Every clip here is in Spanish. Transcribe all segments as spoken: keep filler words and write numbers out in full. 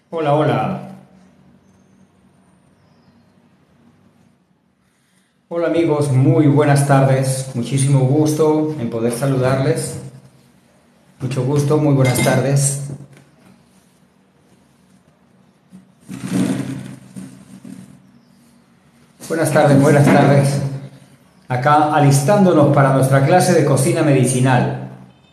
Hola, hola. Hola amigos, muy buenas tardes. Muchísimo gusto en poder saludarles. Mucho gusto, muy buenas tardes. Buenas tardes, buenas tardes. Acá alistándonos para nuestra clase de cocina medicinal.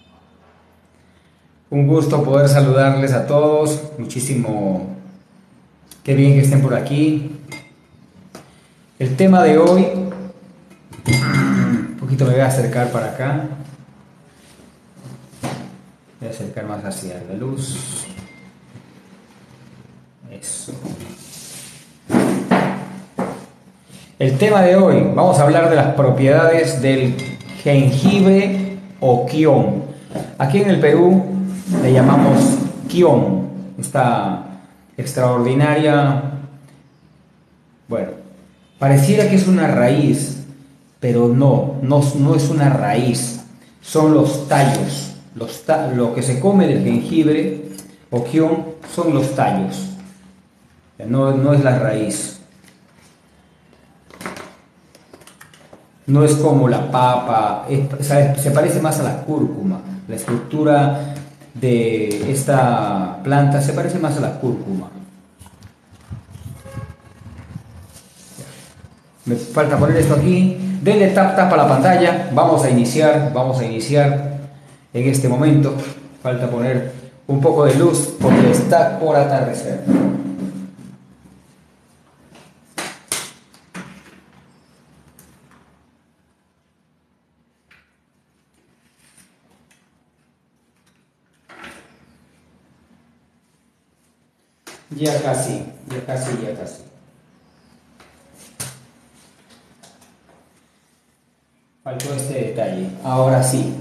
Un gusto poder saludarles a todos. Muchísimo, qué bien que estén por aquí. El tema de hoy, un poquito me voy a acercar para acá. Voy a acercar más hacia la luz. Eso. El tema de hoy, vamos a hablar de las propiedades del jengibre o quión. Aquí en el Perú le llamamos quión, esta extraordinaria, bueno, pareciera que es una raíz, pero no, no, no es una raíz, son los tallos. Los ta lo que se come del jengibre o quión son los tallos, no, no es la raíz. No es como la papa, es, ¿sabes? Se parece más a la cúrcuma. La estructura de esta planta se parece más a la cúrcuma. Me falta poner esto aquí. Denle tap tap a la pantalla. Vamos a iniciar, vamos a iniciar en este momento. Falta poner un poco de luz porque está por atardecer. Ya casi, ya casi, ya casi. Faltó este detalle. Ahora sí.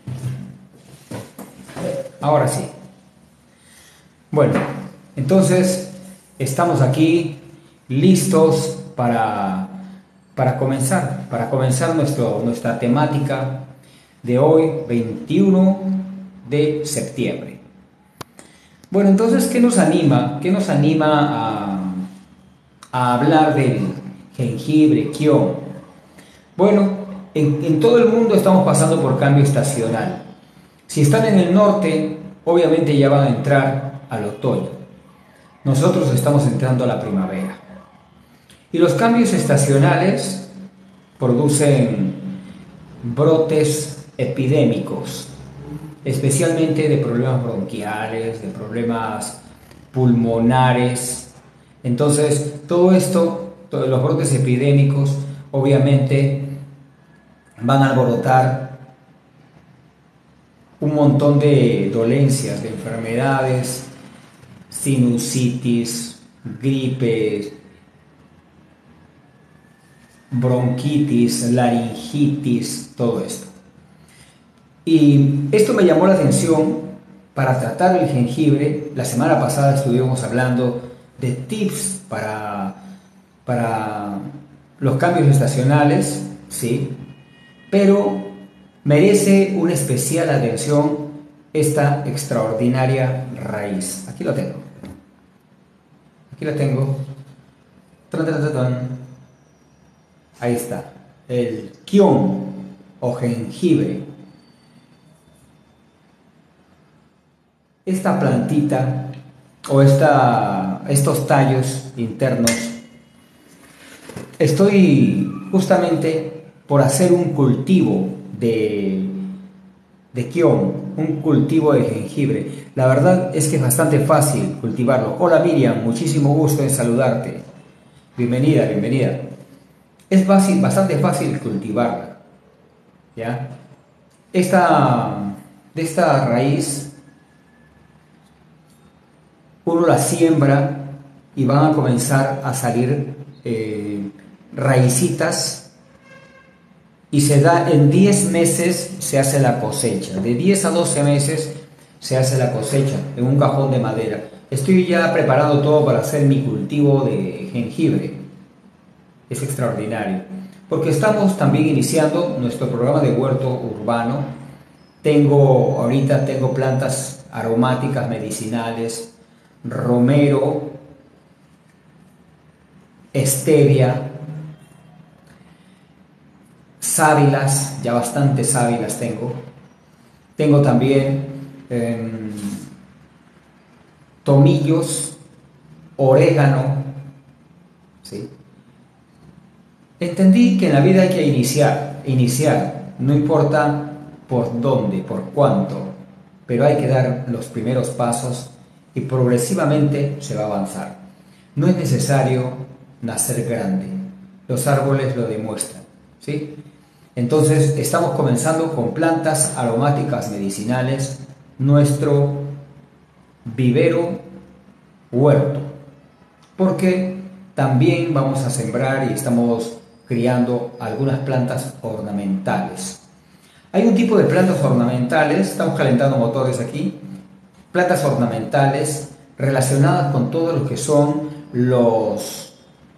Ahora sí. Bueno, entonces estamos aquí listos para, para comenzar, para comenzar nuestro, nuestra temática de hoy, veintiuno de septiembre. Bueno, entonces, ¿qué nos anima? ¿Qué nos anima a, a hablar del jengibre, quión? Bueno, en, en todo el mundo estamos pasando por cambio estacional. Si están en el norte, obviamente ya van a entrar al otoño. Nosotros estamos entrando a la primavera. Y los cambios estacionales producen brotes epidémicos, especialmente de problemas bronquiales, de problemas pulmonares. Entonces, todo esto, todos los brotes epidémicos, obviamente van a alborotar un montón de dolencias, de enfermedades, sinusitis, gripe, bronquitis, laringitis, todo esto. Y esto me llamó la atención para tratar el jengibre. La semana pasada estuvimos hablando de tips para, para los cambios estacionales, ¿sí? Pero merece una especial atención esta extraordinaria raíz. Aquí lo tengo. Aquí lo tengo. Tran, tran, tran, tran. Ahí está. El quión o jengibre. Esta plantita o esta, estos tallos internos, estoy justamente por hacer un cultivo de, de quión, un cultivo de jengibre. La verdad es que es bastante fácil cultivarlo. Hola Miriam, muchísimo gusto en saludarte. Bienvenida, bienvenida. Es fácil, bastante fácil cultivarla. ¿Ya? Esta, de esta raíz uno la siembra y van a comenzar a salir eh, raicitas y se da en diez meses se hace la cosecha, de diez a doce meses se hace la cosecha en un cajón de madera. Estoy ya preparando todo para hacer mi cultivo de jengibre. Es extraordinario, porque estamos también iniciando nuestro programa de huerto urbano. Tengo, ahorita tengo plantas aromáticas, medicinales, romero, stevia, sábilas, ya bastantes sábilas tengo. Tengo también eh, tomillos, orégano, ¿sí? Entendí que en la vida hay que iniciar, iniciar, no importa por dónde, por cuánto, pero hay que dar los primeros pasos y progresivamente se va a avanzar. No es necesario nacer grande, los árboles lo demuestran, ¿sí? Entonces estamos comenzando con plantas aromáticas medicinales, nuestro vivero huerto, porque también vamos a sembrar y estamos criando algunas plantas ornamentales. Hay un tipo de plantas ornamentales, estamos calentando motores aquí, plantas ornamentales relacionadas con todo lo que son los...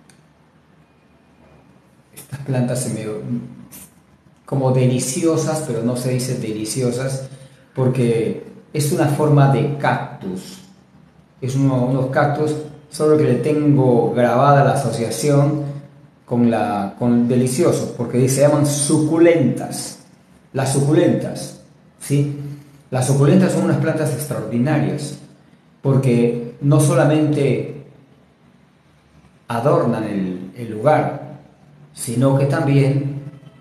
Estas plantas se me... como deliciosas, pero no se dice deliciosas porque es una forma de cactus. Es uno, unos cactus, solo que le tengo grabada la asociación con, la, con delicioso, porque se llaman suculentas. Las suculentas, ¿sí? Las suculentas son unas plantas extraordinarias, porque no solamente adornan el, el lugar, sino que también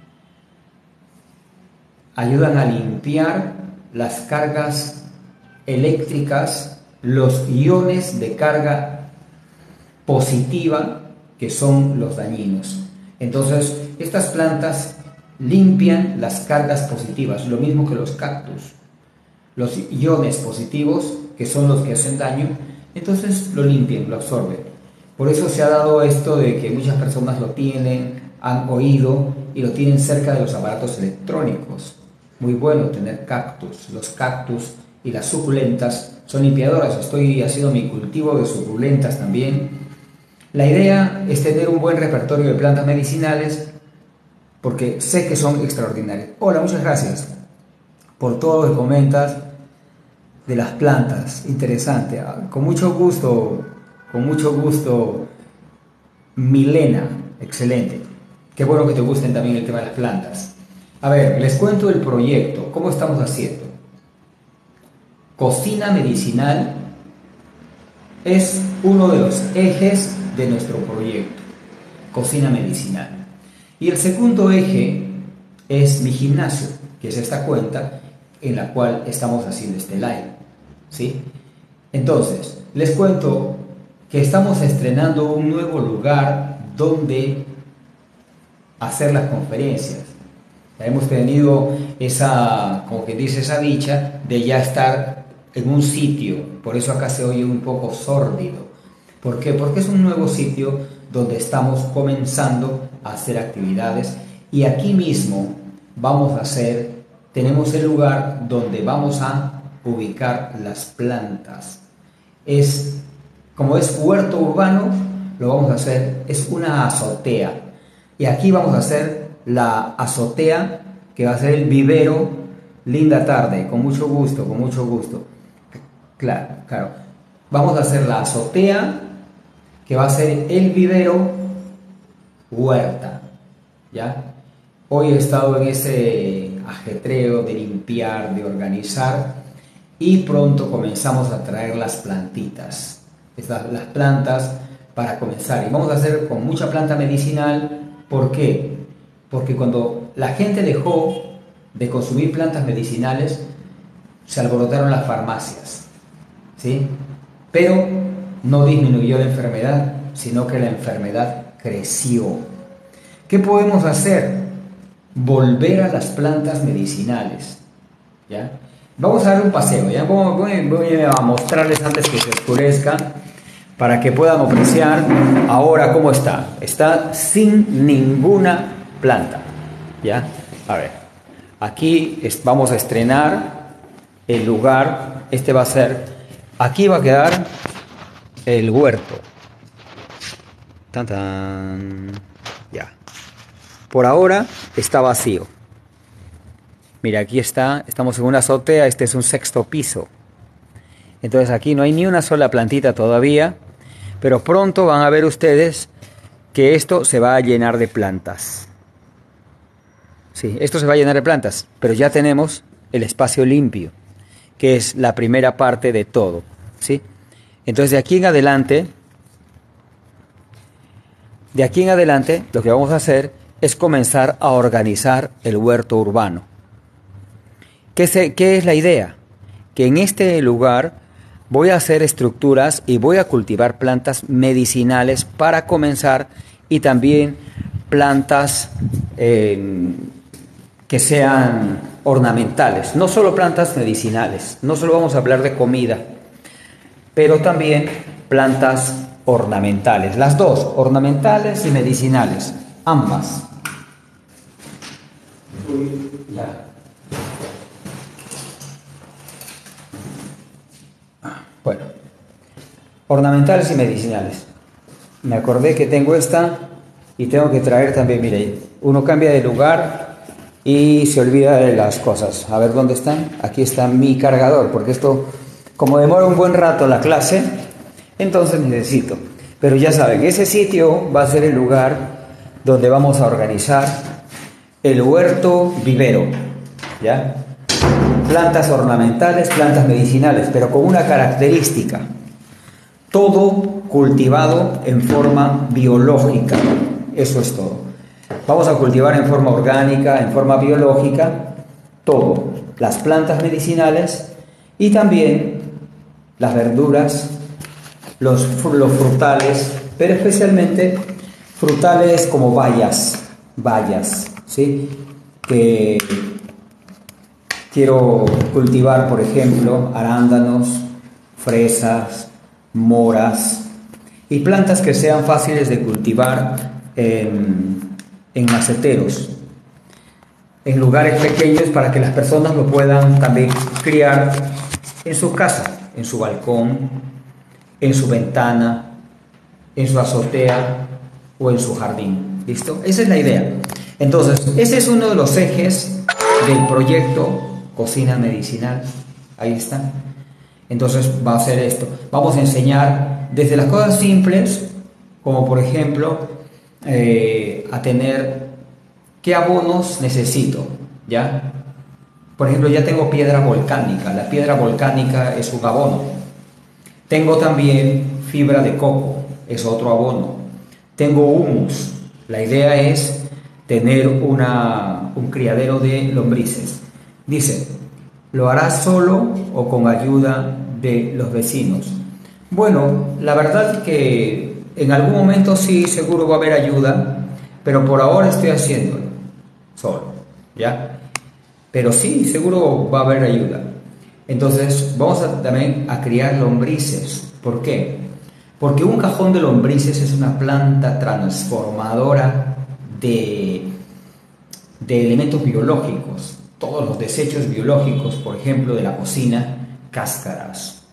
ayudan a limpiar las cargas eléctricas, los iones de carga positiva que son los dañinos. Entonces, estas plantas limpian las cargas positivas, lo mismo que los cactus. Los iones positivos, que son los que hacen daño, entonces lo limpian, lo absorben. Por eso se ha dado esto de que muchas personas lo tienen, han oído y lo tienen cerca de los aparatos electrónicos. Muy bueno tener cactus. Los cactus y las suculentas son limpiadoras. Estoy haciendo mi cultivo de suculentas también. La idea es tener un buen repertorio de plantas medicinales porque sé que son extraordinarias. Hola, muchas gracias por todo lo que comentas de las plantas. Interesante. Con mucho gusto, con mucho gusto, Milena. Excelente. Qué bueno que te gusten también el tema de las plantas. A ver, les cuento el proyecto. ¿Cómo estamos haciendo? Cocina medicinal es uno de los ejes de nuestro proyecto. Cocina medicinal. Y el segundo eje es mi gimnasio, que es esta cuenta en la cual estamos haciendo este live, ¿sí? Entonces, les cuento que estamos estrenando un nuevo lugar donde hacer las conferencias. Hemos tenido esa, como que dice, esa dicha de ya estar en un sitio, por eso acá se oye un poco sórdido. ¿Por qué? Porque es un nuevo sitio donde estamos comenzando a hacer actividades y aquí mismo vamos a hacer, tenemos el lugar donde vamos a ubicar las plantas. Es, como es huerto urbano, lo vamos a hacer, es una azotea y aquí vamos a hacer la azotea que va a ser el vivero. Linda tarde, con mucho gusto, con mucho gusto. Claro, claro. Vamos a hacer la azotea que va a ser el vivero huerta, ¿ya? Hoy he estado en ese ajetreo de limpiar, de organizar y pronto comenzamos a traer las plantitas, estas, las plantas para comenzar. Y vamos a hacer con mucha planta medicinal. ¿Por qué? Porque cuando la gente dejó de consumir plantas medicinales, se alborotaron las farmacias, ¿sí? Pero no disminuyó la enfermedad, sino que la enfermedad creció. ¿Qué podemos hacer? Volver a las plantas medicinales, ¿ya? Vamos a dar un paseo, ¿ya? Voy, voy a mostrarles antes que se oscurezca para que puedan apreciar ahora cómo está. Está sin ninguna planta, ¿ya? A ver, aquí es, vamos a estrenar el lugar. Este va a ser, aquí va a quedar el huerto. Tan, tan. Ya. Por ahora está vacío. Mira, aquí está, estamos en una azotea, este es un sexto piso. Entonces aquí no hay ni una sola plantita todavía, pero pronto van a ver ustedes que esto se va a llenar de plantas. Sí, esto se va a llenar de plantas, pero ya tenemos el espacio limpio, que es la primera parte de todo, ¿sí? Entonces de aquí en adelante, de aquí en adelante, lo que vamos a hacer es comenzar a organizar el huerto urbano. ¿Qué, se, qué es la idea? Que en este lugar voy a hacer estructuras y voy a cultivar plantas medicinales para comenzar, y también plantas eh, que sean ornamentales, no solo plantas medicinales, no solo vamos a hablar de comida, pero también plantas ornamentales, las dos, ornamentales y medicinales, ambas. Ya. Bueno, ornamentales y medicinales. Me acordé que tengo esta y tengo que traer también, mire, uno cambia de lugar y se olvida de las cosas. A ver dónde están. Aquí está mi cargador, porque esto, como demora un buen rato la clase, entonces necesito. Pero ya saben, ese sitio va a ser el lugar donde vamos a organizar el huerto vivero, ¿ya? Plantas ornamentales, plantas medicinales, pero con una característica: todo cultivado en forma biológica. Eso es todo. Vamos a cultivar en forma orgánica, en forma biológica, todo. Las plantas medicinales y también las verduras, los, los frutales, pero especialmente frutales como bayas, bayas, ¿sí? Que quiero cultivar, por ejemplo, arándanos, fresas, moras y plantas que sean fáciles de cultivar en, en maceteros, en lugares pequeños, para que las personas lo puedan también criar en su casa, en su balcón, en su ventana, en su azotea o en su jardín. ¿Listo? Esa es la idea. Entonces, ese es uno de los ejes del proyecto Cocina Medicinal. Ahí está. Entonces va a ser esto. Vamos a enseñar desde las cosas simples, como por ejemplo eh, a tener qué abonos necesito, ¿ya? Por ejemplo, ya tengo piedra volcánica. La piedra volcánica es un abono. Tengo también fibra de coco, es otro abono. Tengo humus. La idea es tener una, un criadero de lombrices. Dice, ¿lo harás solo o con ayuda de los vecinos? Bueno, la verdad que en algún momento sí, seguro va a haber ayuda, pero por ahora estoy haciéndolo solo, ¿ya? Pero sí, seguro va a haber ayuda. Entonces vamos a, también a criar lombrices. ¿Por qué? Porque un cajón de lombrices es una planta transformadora de, de elementos biológicos. Todos los desechos biológicos, por ejemplo, de la cocina, cáscaras,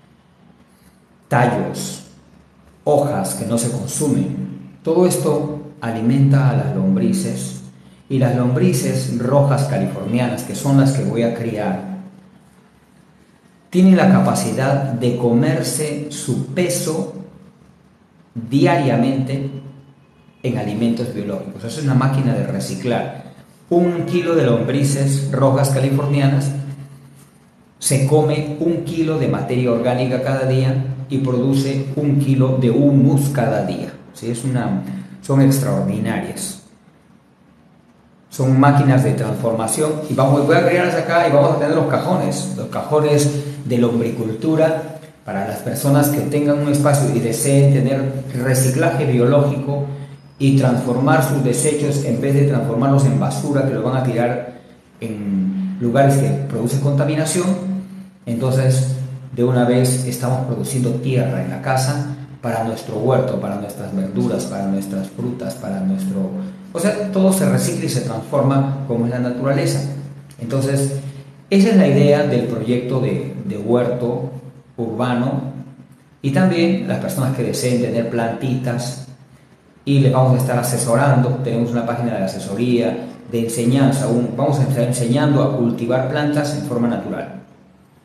tallos, hojas que no se consumen. Todo esto alimenta a las lombrices, y las lombrices rojas californianas, que son las que voy a criar, tienen la capacidad de comerse su peso diariamente en alimentos biológicos. Eso es una máquina de reciclar. Un kilo de lombrices rojas californianas se come un kilo de materia orgánica cada día y produce un kilo de humus cada día. ¿Sí? Es una, son extraordinarias. Son máquinas de transformación, y vamos, voy a crearlas acá, y vamos a tener los cajones, los cajones de lombricultura para las personas que tengan un espacio y deseen tener reciclaje biológico y transformar sus desechos, en vez de transformarlos en basura que lo van a tirar en lugares que producen contaminación. Entonces, de una vez estamos produciendo tierra en la casa para nuestro huerto, para nuestras verduras, para nuestras frutas, para nuestro... O sea, todo se recicla y se transforma como es la naturaleza. Entonces, esa es la idea del proyecto de, de huerto urbano, y también las personas que deseen tener plantitas, y les vamos a estar asesorando. Tenemos una página de asesoría, de enseñanza, un, vamos a estar enseñando a cultivar plantas en forma natural.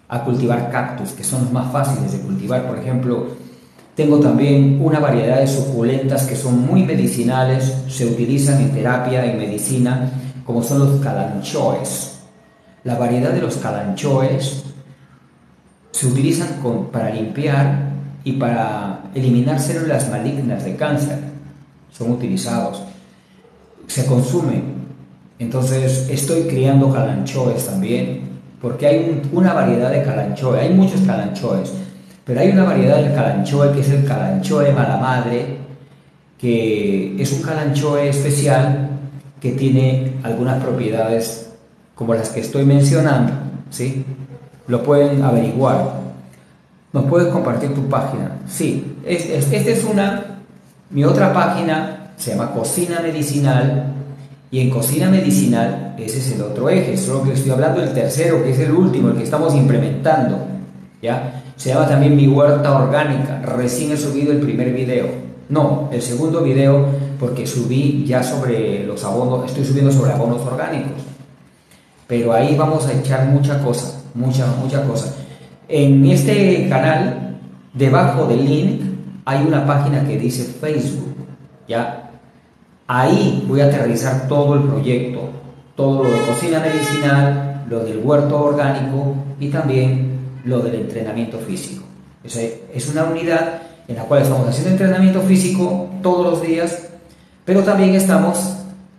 a cultivar cactus, que son los más fáciles de cultivar. Por ejemplo, tengo también una variedad de suculentas que son muy medicinales, se utilizan en terapia, en medicina, como son los calanchoes. La variedad de los calanchoes se utilizan con, para limpiar y para eliminar células malignas de cáncer. Son utilizados, se consumen. Entonces estoy criando calanchoes también, porque hay un, una variedad de calanchoe, hay muchos calanchoes, pero hay una variedad del calanchoe que es el calanchoe mala madre, que es un calanchoe especial que tiene algunas propiedades como las que estoy mencionando, ¿sí? Lo pueden averiguar. ¿Nos puedes compartir tu página? Sí, es, es, esta es una, mi otra página se llama Cocina Medicinal, y en Cocina Medicinal ese es el otro eje, solo que estoy hablando del tercero, que es el último, el que estamos implementando, ¿ya? Se llama también Mi Huerta Orgánica. Recién he subido el primer video, no, el segundo video, porque subí ya sobre los abonos, estoy subiendo sobre abonos orgánicos, pero ahí vamos a echar mucha cosa, mucha, mucha cosa. En este canal, debajo del link, hay una página que dice Facebook, ¿ya? Ahí voy a aterrizar todo el proyecto, todo lo de cocina medicinal, lo del huerto orgánico y también lo del entrenamiento físico. Es, es una unidad en la cual estamos haciendo entrenamiento físico todos los días, pero también estamos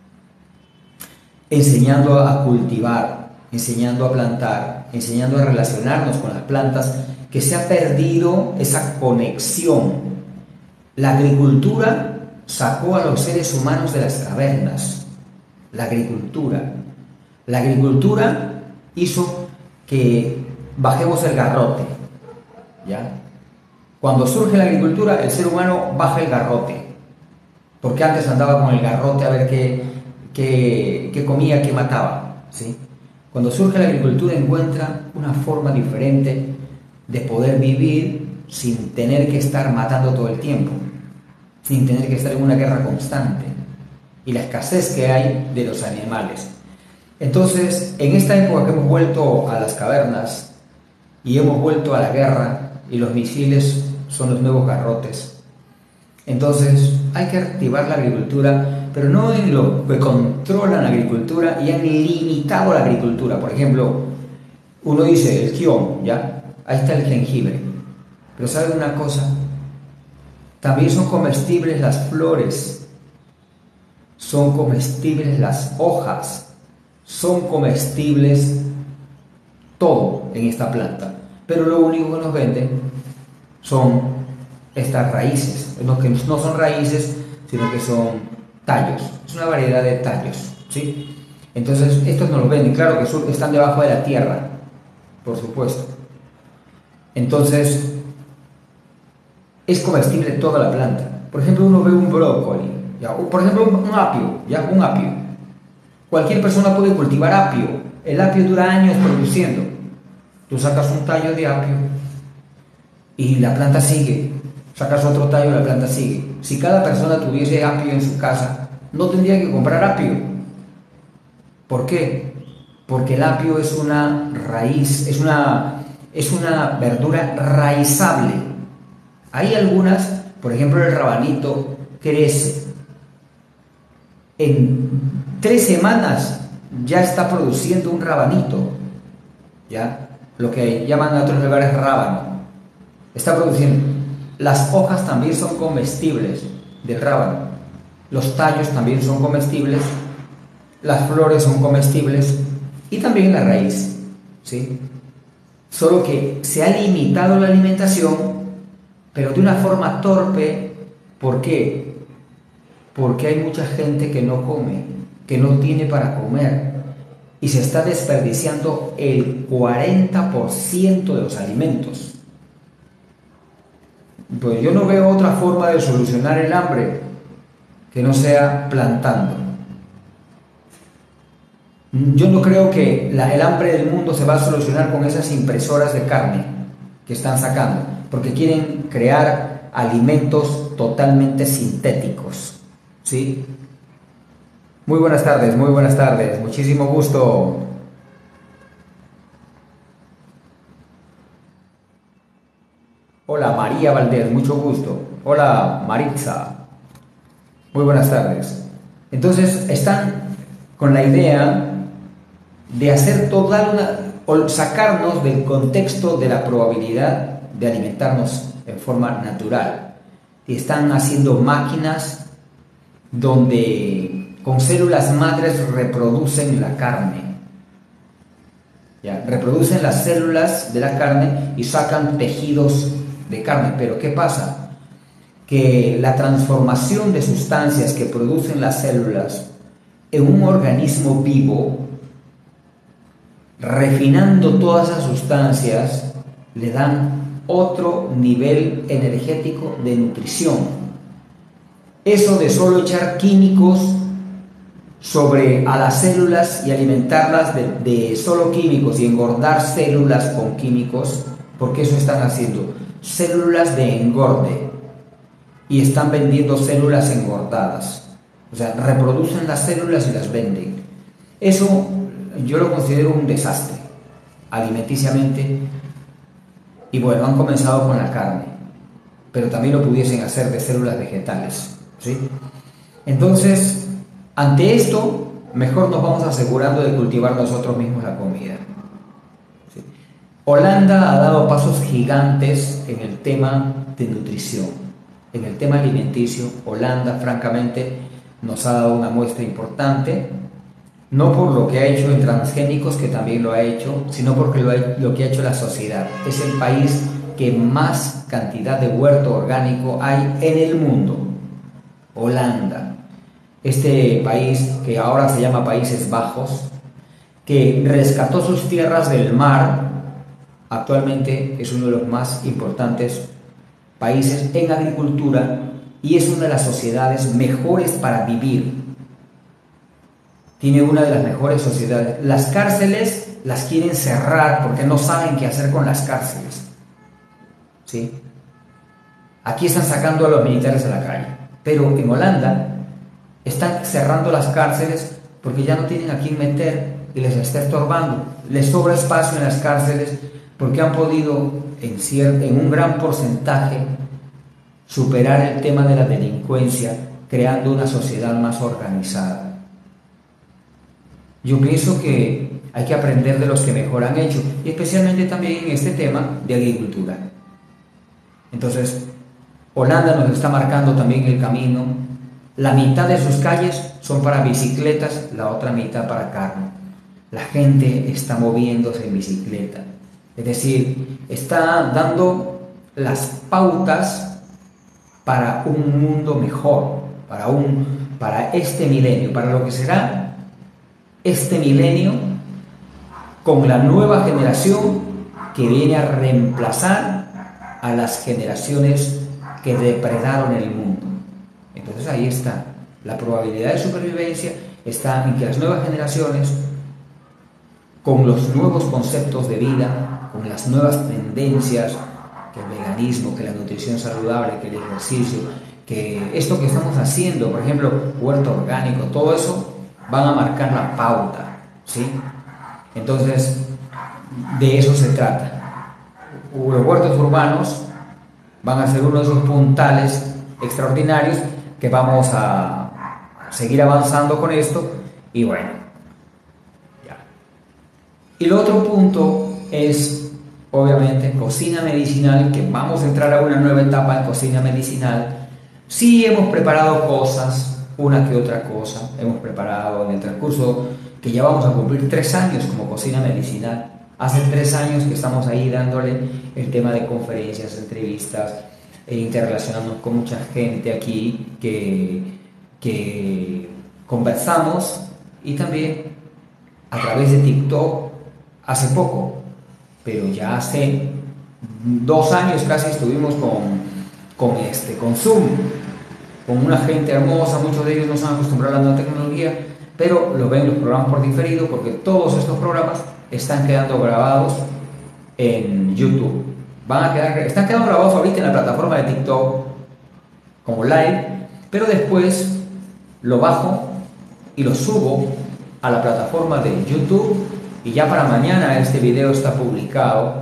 enseñando a cultivar, enseñando a plantar, enseñando a relacionarnos con las plantas, que se ha perdido esa conexión. La agricultura sacó a los seres humanos de las cavernas. La agricultura. La agricultura hizo que bajemos el garrote, ¿ya? Cuando surge la agricultura, el ser humano baja el garrote, porque antes andaba con el garrote a ver qué, qué, qué comía, qué mataba, ¿sí? Cuando surge la agricultura encuentra una forma diferente de poder vivir sin tener que estar matando todo el tiempo, sin tener que estar en una guerra constante y la escasez que hay de los animales. Entonces, en esta época que hemos vuelto a las cavernas y hemos vuelto a la guerra y los misiles son los nuevos garrotes, entonces hay que activar la agricultura, pero no en lo que controlan la agricultura y han limitado la agricultura. Por ejemplo, uno dice el kion, ¿ya? Ahí está el jengibre, pero ¿saben una cosa? También son comestibles las flores, son comestibles las hojas, son comestibles todo en esta planta, pero lo único que nos venden son estas raíces, no, que no son raíces, sino que son tallos, es una variedad de tallos, ¿sí? Entonces estos nos los venden, claro que están debajo de la tierra, por supuesto. Entonces es comestible toda la planta. Por ejemplo, uno ve un brócoli, ¿ya? Por ejemplo, un apio, ¿ya? Un apio. Cualquier persona puede cultivar apio. El apio dura años produciendo. Tú sacas un tallo de apio y la planta sigue. Sacas otro tallo y la planta sigue. Si cada persona tuviese apio en su casa, no tendría que comprar apio. ¿Por qué? Porque el apio es una raíz, es una, es una verdura raizable. Hay algunas, por ejemplo el rabanito, crece. En tres semanas ya está produciendo un rabanito, ¿ya? Lo que llaman en otros lugares rábano. Está produciendo. Las hojas también son comestibles del rábano. Los tallos también son comestibles. Las flores son comestibles. Y también la raíz, ¿sí? Solo que se ha limitado la alimentación, pero de una forma torpe. ¿Por qué? Porque hay mucha gente que no come, que no tiene para comer, y se está desperdiciando el cuarenta por ciento de los alimentos. Pues yo no veo otra forma de solucionar el hambre que no sea plantando. Yo no creo que la, el hambre del mundo se va a solucionar con esas impresoras de carne que están sacando, porque quieren crear alimentos totalmente sintéticos, ¿sí? Muy buenas tardes, muy buenas tardes, muchísimo gusto. Hola María Valdés, mucho gusto. Hola Maritza, muy buenas tardes. Entonces están con la idea de hacer toda una, o sacarnos del contexto de la probabilidad de alimentarnos en forma natural. Y están haciendo máquinas donde con células madres reproducen la carne. Ya, reproducen las células de la carne y sacan tejidos de carne. Pero ¿qué pasa? Que la transformación de sustancias que producen las células en un organismo vivo, refinando todas esas sustancias, le dan otro nivel energético de nutrición. Eso de solo echar químicos sobre a las células y alimentarlas de, de solo químicos y engordar células con químicos, porque eso están haciendo, células de engorde, y están vendiendo células engordadas, o sea, reproducen las células y las venden. Eso yo lo considero un desastre alimenticiamente. Y bueno, han comenzado con la carne, pero también lo pudiesen hacer de células vegetales, ¿sí? Entonces, ante esto, mejor nos vamos asegurando de cultivar nosotros mismos la comida, ¿sí? Holanda ha dado pasos gigantes en el tema de nutrición, en el tema alimenticio. Holanda, francamente, nos ha dado una muestra importante, no por lo que ha hecho en transgénicos, que también lo ha hecho, sino porque lo, ha, lo que ha hecho la sociedad. Es el país que más cantidad de huerto orgánico hay en el mundo, Holanda. Este país, que ahora se llama Países Bajos, que rescató sus tierras del mar, actualmente es uno de los más importantes países en agricultura y es una de las sociedades mejores para vivir. Tiene una de las mejores sociedades. Las cárceles las quieren cerrar porque no saben qué hacer con las cárceles, ¿sí? Aquí están sacando a los militares a la calle, pero en Holanda están cerrando las cárceles porque ya no tienen a quién meter y les está estorbando. Les sobra espacio en las cárceles porque han podido en, cier- en un gran porcentaje superar el tema de la delincuencia, creando una sociedad más organizada. Yo pienso que hay que aprender de los que mejor han hecho, y especialmente también en este tema de agricultura. Entonces, Holanda nos está marcando también el camino. La mitad de sus calles son para bicicletas, la otra mitad para carro. La gente está moviéndose en bicicleta, es decir, está dando las pautas para un mundo mejor, para, un, para este milenio, para lo que será este milenio, con la nueva generación que viene a reemplazar a las generaciones que depredaron el mundo. Entonces ahí está, la probabilidad de supervivencia está en que las nuevas generaciones, con los nuevos conceptos de vida, con las nuevas tendencias, que el veganismo, que la nutrición saludable, que el ejercicio, que esto que estamos haciendo, por ejemplo, huerto orgánico, todo eso van a marcar la pauta, ¿sí? Entonces, de eso se trata. Los huertos urbanos van a ser uno de esos puntales extraordinarios que vamos a seguir avanzando con esto. Y bueno, ya. Y el otro punto es, obviamente, cocina medicinal, que vamos a entrar a una nueva etapa en cocina medicinal. Sí hemos preparado cosas, una que otra cosa, hemos preparado en el transcurso que ya vamos a cumplir tres años como cocina medicinal. Hace tres años que estamos ahí dándole el tema de conferencias, entrevistas, e interrelacionándonos con mucha gente aquí que, que conversamos, y también a través de TikTok hace poco, pero ya hace dos años casi estuvimos con, con, este, con Zoom, con una gente hermosa. Muchos de ellos no se han acostumbrado a la nueva tecnología, pero lo ven los programas por diferido, porque todos estos programas están quedando grabados en YouTube. Van a quedar, están quedando grabados ahorita en la plataforma de TikTok como live, pero después lo bajo y lo subo a la plataforma de YouTube, y ya para mañana este video está publicado,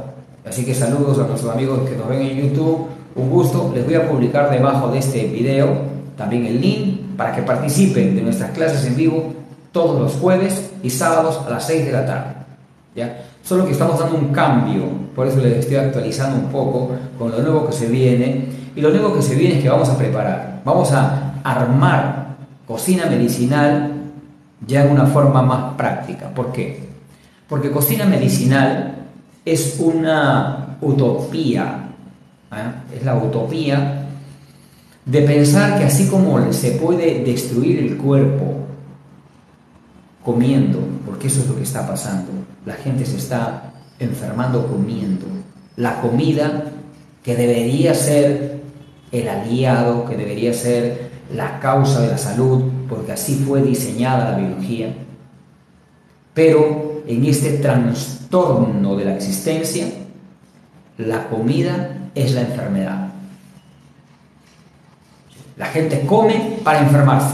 Así que saludos a nuestros amigos que nos ven en YouTube, un gusto. Les voy a publicar debajo de este video también el link para que participen de nuestras clases en vivo todos los jueves y sábados a las seis de la tarde, ¿ya? Solo que estamos dando un cambio, por eso les estoy actualizando un poco con lo nuevo que se viene. Y lo nuevo que se viene es que vamos a preparar, vamos a armar cocina medicinal ya en una forma más práctica. ¿Por qué? Porque cocina medicinal es una utopía, ¿eh? Es la utopía de pensar que así como se puede destruir el cuerpo comiendo, porque eso es lo que está pasando, la gente se está enfermando comiendo, la comida que debería ser el aliado, que debería ser la causa de la salud, porque así fue diseñada la biología, pero en este trastorno de la existencia, la comida es la enfermedad. La gente come para enfermarse,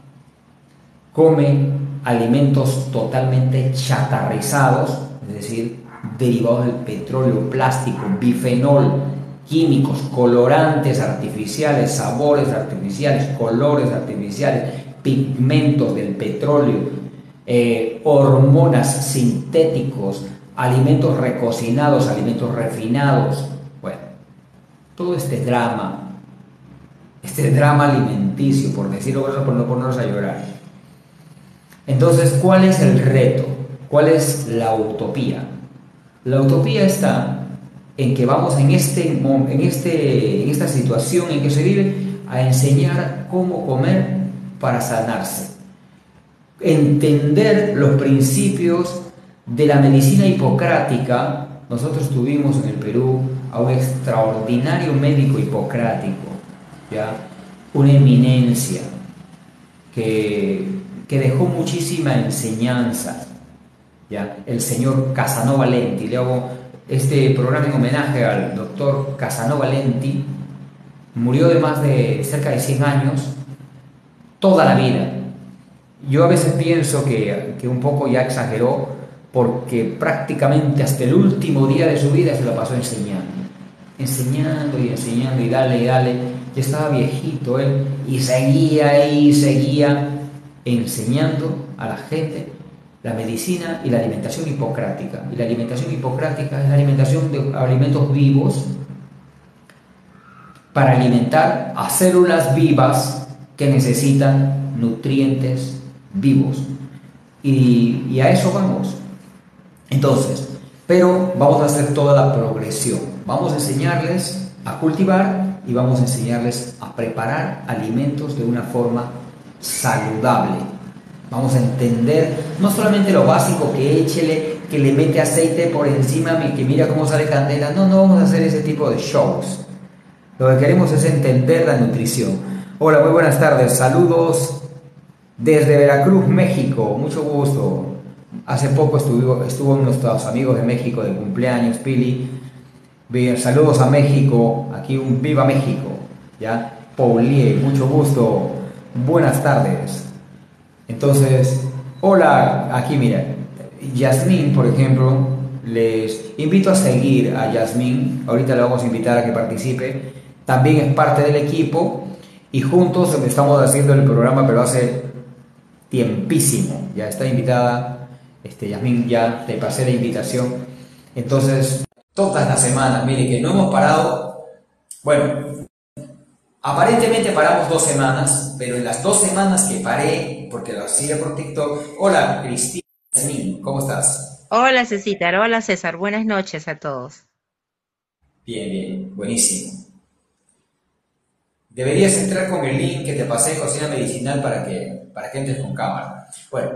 come alimentos totalmente chatarrizados, es decir, derivados del petróleo, plástico, bifenol, químicos, colorantes artificiales, sabores artificiales, colores artificiales, pigmentos del petróleo, eh, hormonas sintéticos, alimentos recocinados, alimentos refinados. Bueno, todo este drama, este drama alimenticio, por decirlo, por no ponernos a llorar. Entonces, ¿cuál es el reto? ¿Cuál es la utopía? La utopía está en que vamos en, este, en, este, en esta situación en que se vive a enseñar cómo comer para sanarse. Entender los principios de la medicina hipocrática. Nosotros tuvimos en el Perú a un extraordinario médico hipocrático, ¿ya? Una eminencia que, que dejó muchísima enseñanza, ¿ya? El señor Casanova Lenti. Le hago este programa en homenaje al doctor Casanova Lenti. Murió de más de cerca de cien años, toda la vida. Yo a veces pienso que, que un poco ya exageró, porque prácticamente hasta el último día de su vida se lo pasó enseñando, enseñando y enseñando y dale y dale. Ya estaba viejito él y seguía ahí, seguía enseñando a la gente la medicina y la alimentación hipocrática. Y la alimentación hipocrática es la alimentación de alimentos vivos para alimentar a células vivas que necesitan nutrientes vivos. Y, y a eso vamos. Entonces, pero vamos a hacer toda la progresión. Vamos a enseñarles a cultivar y vamos a enseñarles a preparar alimentos de una forma saludable. Vamos a entender no solamente lo básico, que échele, que le mete aceite por encima, que mira cómo sale candela. No, no vamos a hacer ese tipo de shows. Lo que queremos es entender la nutrición. Hola, muy buenas tardes. Saludos desde Veracruz, México. Mucho gusto. Hace poco estuvo, estuvo nuestros amigos de México de cumpleaños, Pili. Bien, saludos a México. Aquí un viva México. ¿Ya? Paulie, mucho gusto. Buenas tardes. Entonces, hola, aquí mira, Yasmín, por ejemplo, les invito a seguir a Yasmín. Ahorita le vamos a invitar a que participe. También es parte del equipo y juntos estamos haciendo el programa, pero hace tiempísimo. Ya está invitada, este, Yasmín, ya te pasé la invitación. Entonces, todas las semanas, mire que no hemos parado. Bueno, aparentemente paramos dos semanas, pero en las dos semanas que paré, porque lo hacía por TikTok. Hola, Cristina, Yasmín, ¿cómo estás? Hola Cecitar, hola César, buenas noches a todos. Bien, bien, buenísimo. Deberías entrar con el link que te pasé en Cocina Medicinal para que, para que entres con cámara. Bueno,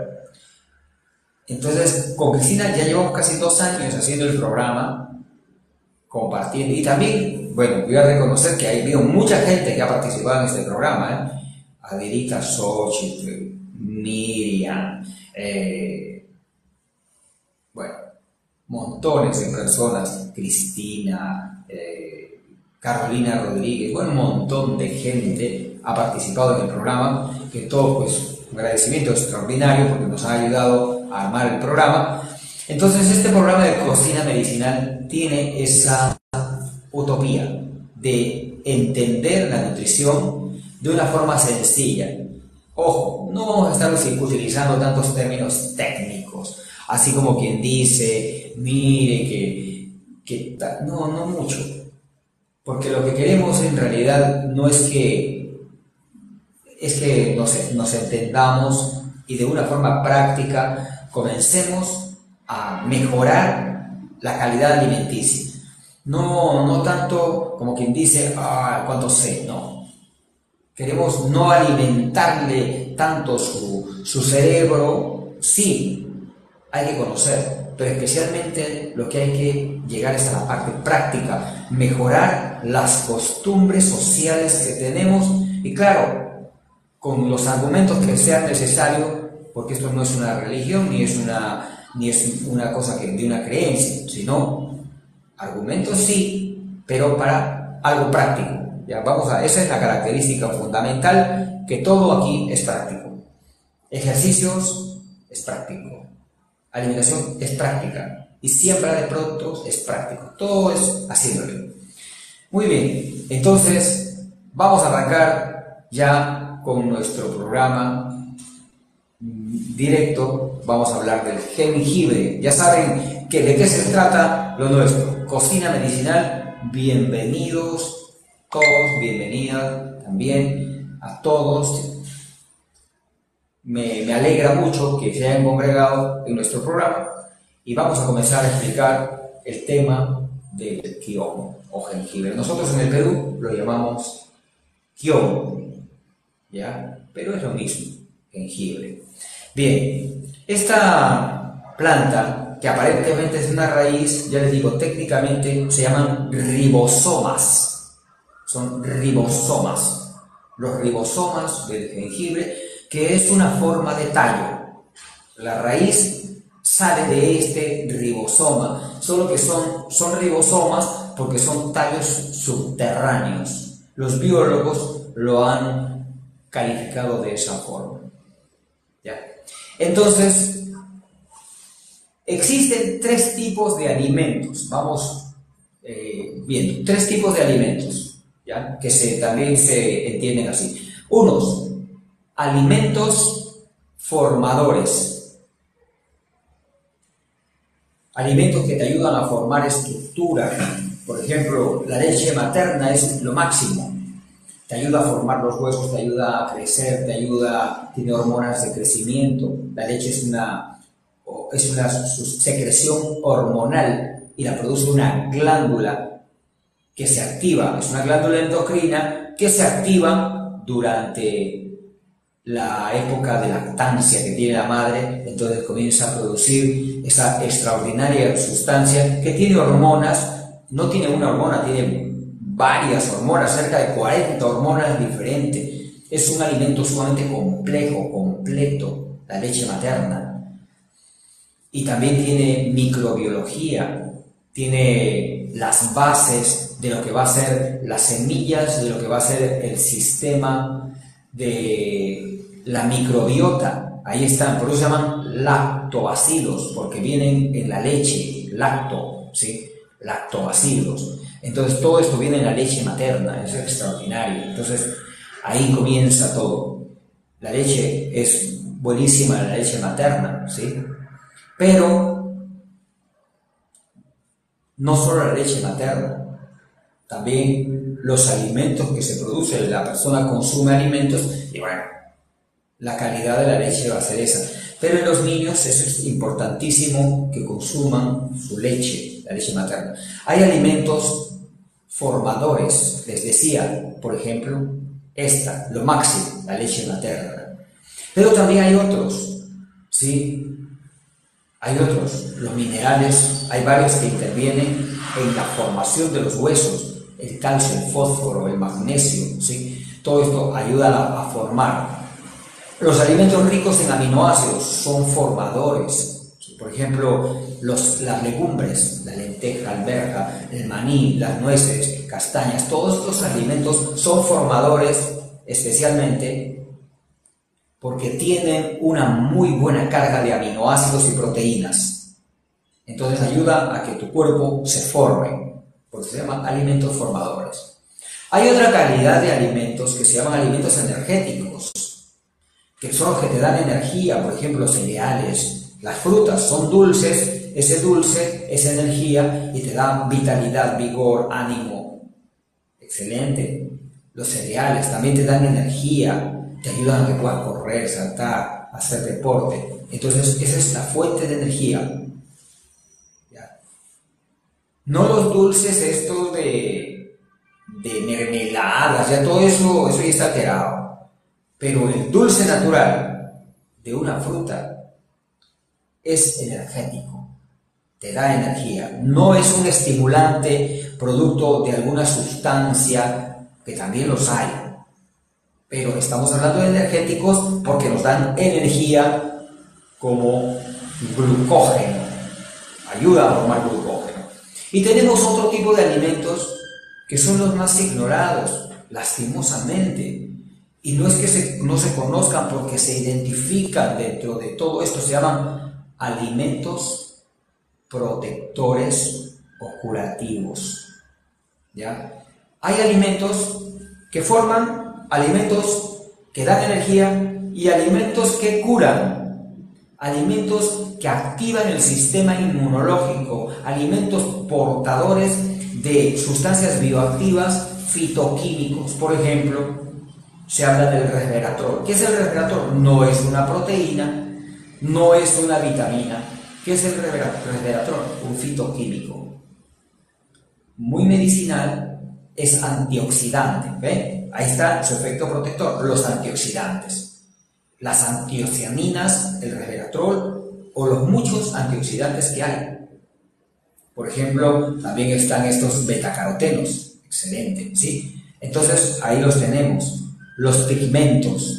entonces con Cristina ya llevamos casi dos años haciendo el programa, compartiendo. Y también, bueno, voy a reconocer que ha habido mucha gente que ha participado en este programa, ¿eh? Adelita Xochitl, Miriam, eh, bueno, montones de personas, Cristina, eh, Carolina Rodríguez, bueno, un montón de gente ha participado en el programa, que todo pues un agradecimiento extraordinario porque nos ha ayudado a armar el programa. Entonces este programa de cocina medicinal tiene esa utopía de entender la nutrición de una forma sencilla. Ojo, no vamos a estar utilizando tantos términos técnicos, así como quien dice, mire, que, que no, no mucho, porque lo que queremos en realidad no es que, es que nos, nos entendamos y de una forma práctica comencemos a mejorar la calidad alimenticia. No, no tanto como quien dice, ah, cuánto sé, no. Queremos no alimentarle tanto su, su cerebro, sí, hay que conocer, pero especialmente lo que hay que llegar es a la parte práctica, mejorar las costumbres sociales que tenemos y claro, con los argumentos que sean necesarios, porque esto no es una religión ni es una, ni es una cosa que, de una creencia, sino argumentos sí, pero para algo práctico. Ya, vamos a, esa es la característica fundamental, que todo aquí es práctico. Ejercicios es práctico, alimentación es práctica y siembra de productos es práctico. Todo es haciéndolo. Muy bien, entonces vamos a arrancar ya con nuestro programa directo. Vamos a hablar del jengibre. Ya saben que de qué se trata lo nuestro. Cocina medicinal. Bienvenidos todos, bienvenida también a todos. Me, me alegra mucho que se hayan congregado en nuestro programa y vamos a comenzar a explicar el tema del kion o jengibre. Nosotros en el Perú lo llamamos kion, ¿ya? Pero es lo mismo, jengibre. Bien, esta planta, que aparentemente es una raíz, ya les digo, técnicamente se llaman ribosomas. Son ribosomas, los ribosomas del jengibre, que es una forma de tallo. La raíz sale de este ribosoma, solo que son, son ribosomas porque son tallos subterráneos. Los biólogos lo han calificado de esa forma. ¿Ya? Entonces, existen tres tipos de alimentos. Vamos eh, viendo, tres tipos de alimentos. ¿Ya? Que se, también se entienden así. Unos, alimentos formadores. Alimentos que te ayudan a formar estructura. Por ejemplo, la leche materna es lo máximo. Te ayuda a formar los huesos, te ayuda a crecer, te ayuda, tiene hormonas de crecimiento. La leche es una, es una secreción hormonal y la produce una glándula que se activa, es una glándula endocrina que se activa durante la época de lactancia que tiene la madre, entonces comienza a producir esa extraordinaria sustancia que tiene hormonas, no tiene una hormona, tiene varias hormonas, cerca de cuarenta hormonas diferentes. Es un alimento sumamente complejo, completo, la leche materna. Y también tiene microbiología, tiene las bases de lo que va a ser las semillas, de lo que va a ser el sistema de la microbiota. Ahí están, por eso se llaman lactobacilos, porque vienen en la leche, lacto, ¿sí? Lactobacilos. Entonces todo esto viene en la leche materna, es extraordinario. Entonces ahí comienza todo. La leche es buenísima, la leche materna, ¿sí? Pero no solo la leche materna, también los alimentos que se producen, la persona consume alimentos y bueno, la calidad de la leche va a ser esa. Pero en los niños eso es importantísimo, que consuman su leche, la leche materna. Hay alimentos formadores, les decía, por ejemplo, esta, lo máximo, la leche materna. Pero también hay otros, ¿sí? Hay otros, los minerales, hay varios que intervienen en la formación de los huesos, el calcio, el fósforo, el magnesio, ¿sí? Todo esto ayuda a, a formar. Los alimentos ricos en aminoácidos son formadores, ¿sí? Por ejemplo, los, las legumbres, la lenteja, alberja, el maní, las nueces, castañas, todos estos alimentos son formadores, especialmente porque tienen una muy buena carga de aminoácidos y proteínas. Entonces ayuda a que tu cuerpo se forme, porque se llaman alimentos formadores. Hay otra calidad de alimentos que se llaman alimentos energéticos, que son los que te dan energía, por ejemplo, los cereales, las frutas son dulces, ese dulce es energía y te da vitalidad, vigor, ánimo. Excelente. Los cereales también te dan energía, te ayudan a que puedas correr, saltar, hacer deporte. Entonces, esa es la fuente de energía. ¿Ya? No los dulces estos de, de mermeladas, ya todo eso, eso ya está alterado. Pero el dulce natural de una fruta es energético, te da energía. No es un estimulante producto de alguna sustancia, que también los hay. Pero estamos hablando de energéticos porque nos dan energía como glucógeno, ayuda a formar glucógeno. Y tenemos otro tipo de alimentos que son los más ignorados, lastimosamente. Y no es que se, no se conozcan porque se identifican dentro de todo esto, se llaman alimentos protectores o curativos. ¿Ya? Hay alimentos que forman, alimentos que dan energía y alimentos que curan, alimentos que activan el sistema inmunológico, alimentos portadores de sustancias bioactivas fitoquímicos. Por ejemplo, se habla del resveratrol. ¿Qué es el resveratrol? No es una proteína, no es una vitamina. ¿Qué es el resveratrol? Un fitoquímico muy medicinal, es antioxidante. ¿Ven? Ahí está su efecto protector, los antioxidantes. Las antiocianinas, el resveratrol o los muchos antioxidantes que hay. Por ejemplo, también están estos betacarotenos. Excelente, ¿sí? Entonces, ahí los tenemos. Los pigmentos.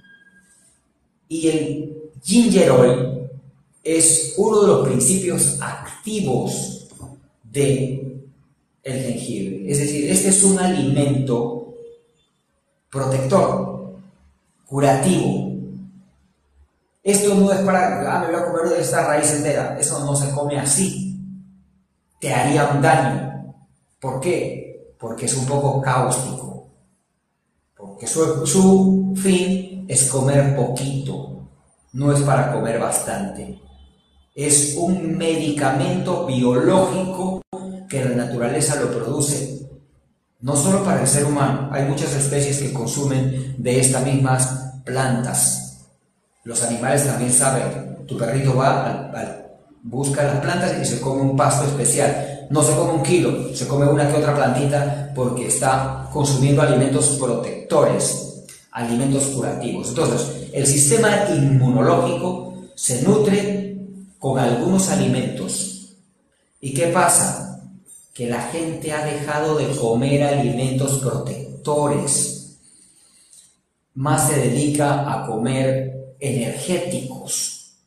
Y el gingerol es uno de los principios activos del jengibre. Es decir, este es un alimento protector, curativo. Esto no es para, ah, me voy a comer esta raíz entera. Eso no se come así. Te haría un daño. ¿Por qué? Porque es un poco cáustico. Porque su, su fin es comer poquito, no es para comer bastante. Es un medicamento biológico que la naturaleza lo produce, no solo para el ser humano. Hay muchas especies que consumen de estas mismas plantas. Los animales también saben. Tu perrito va, al, al, busca las plantas y se come un pasto especial. No se come un kilo, se come una que otra plantita porque está consumiendo alimentos protectores, alimentos curativos. Entonces, el sistema inmunológico se nutre con algunos alimentos. ¿Y qué pasa? Que la gente ha dejado de comer alimentos protectores. Más se dedica a comer energéticos.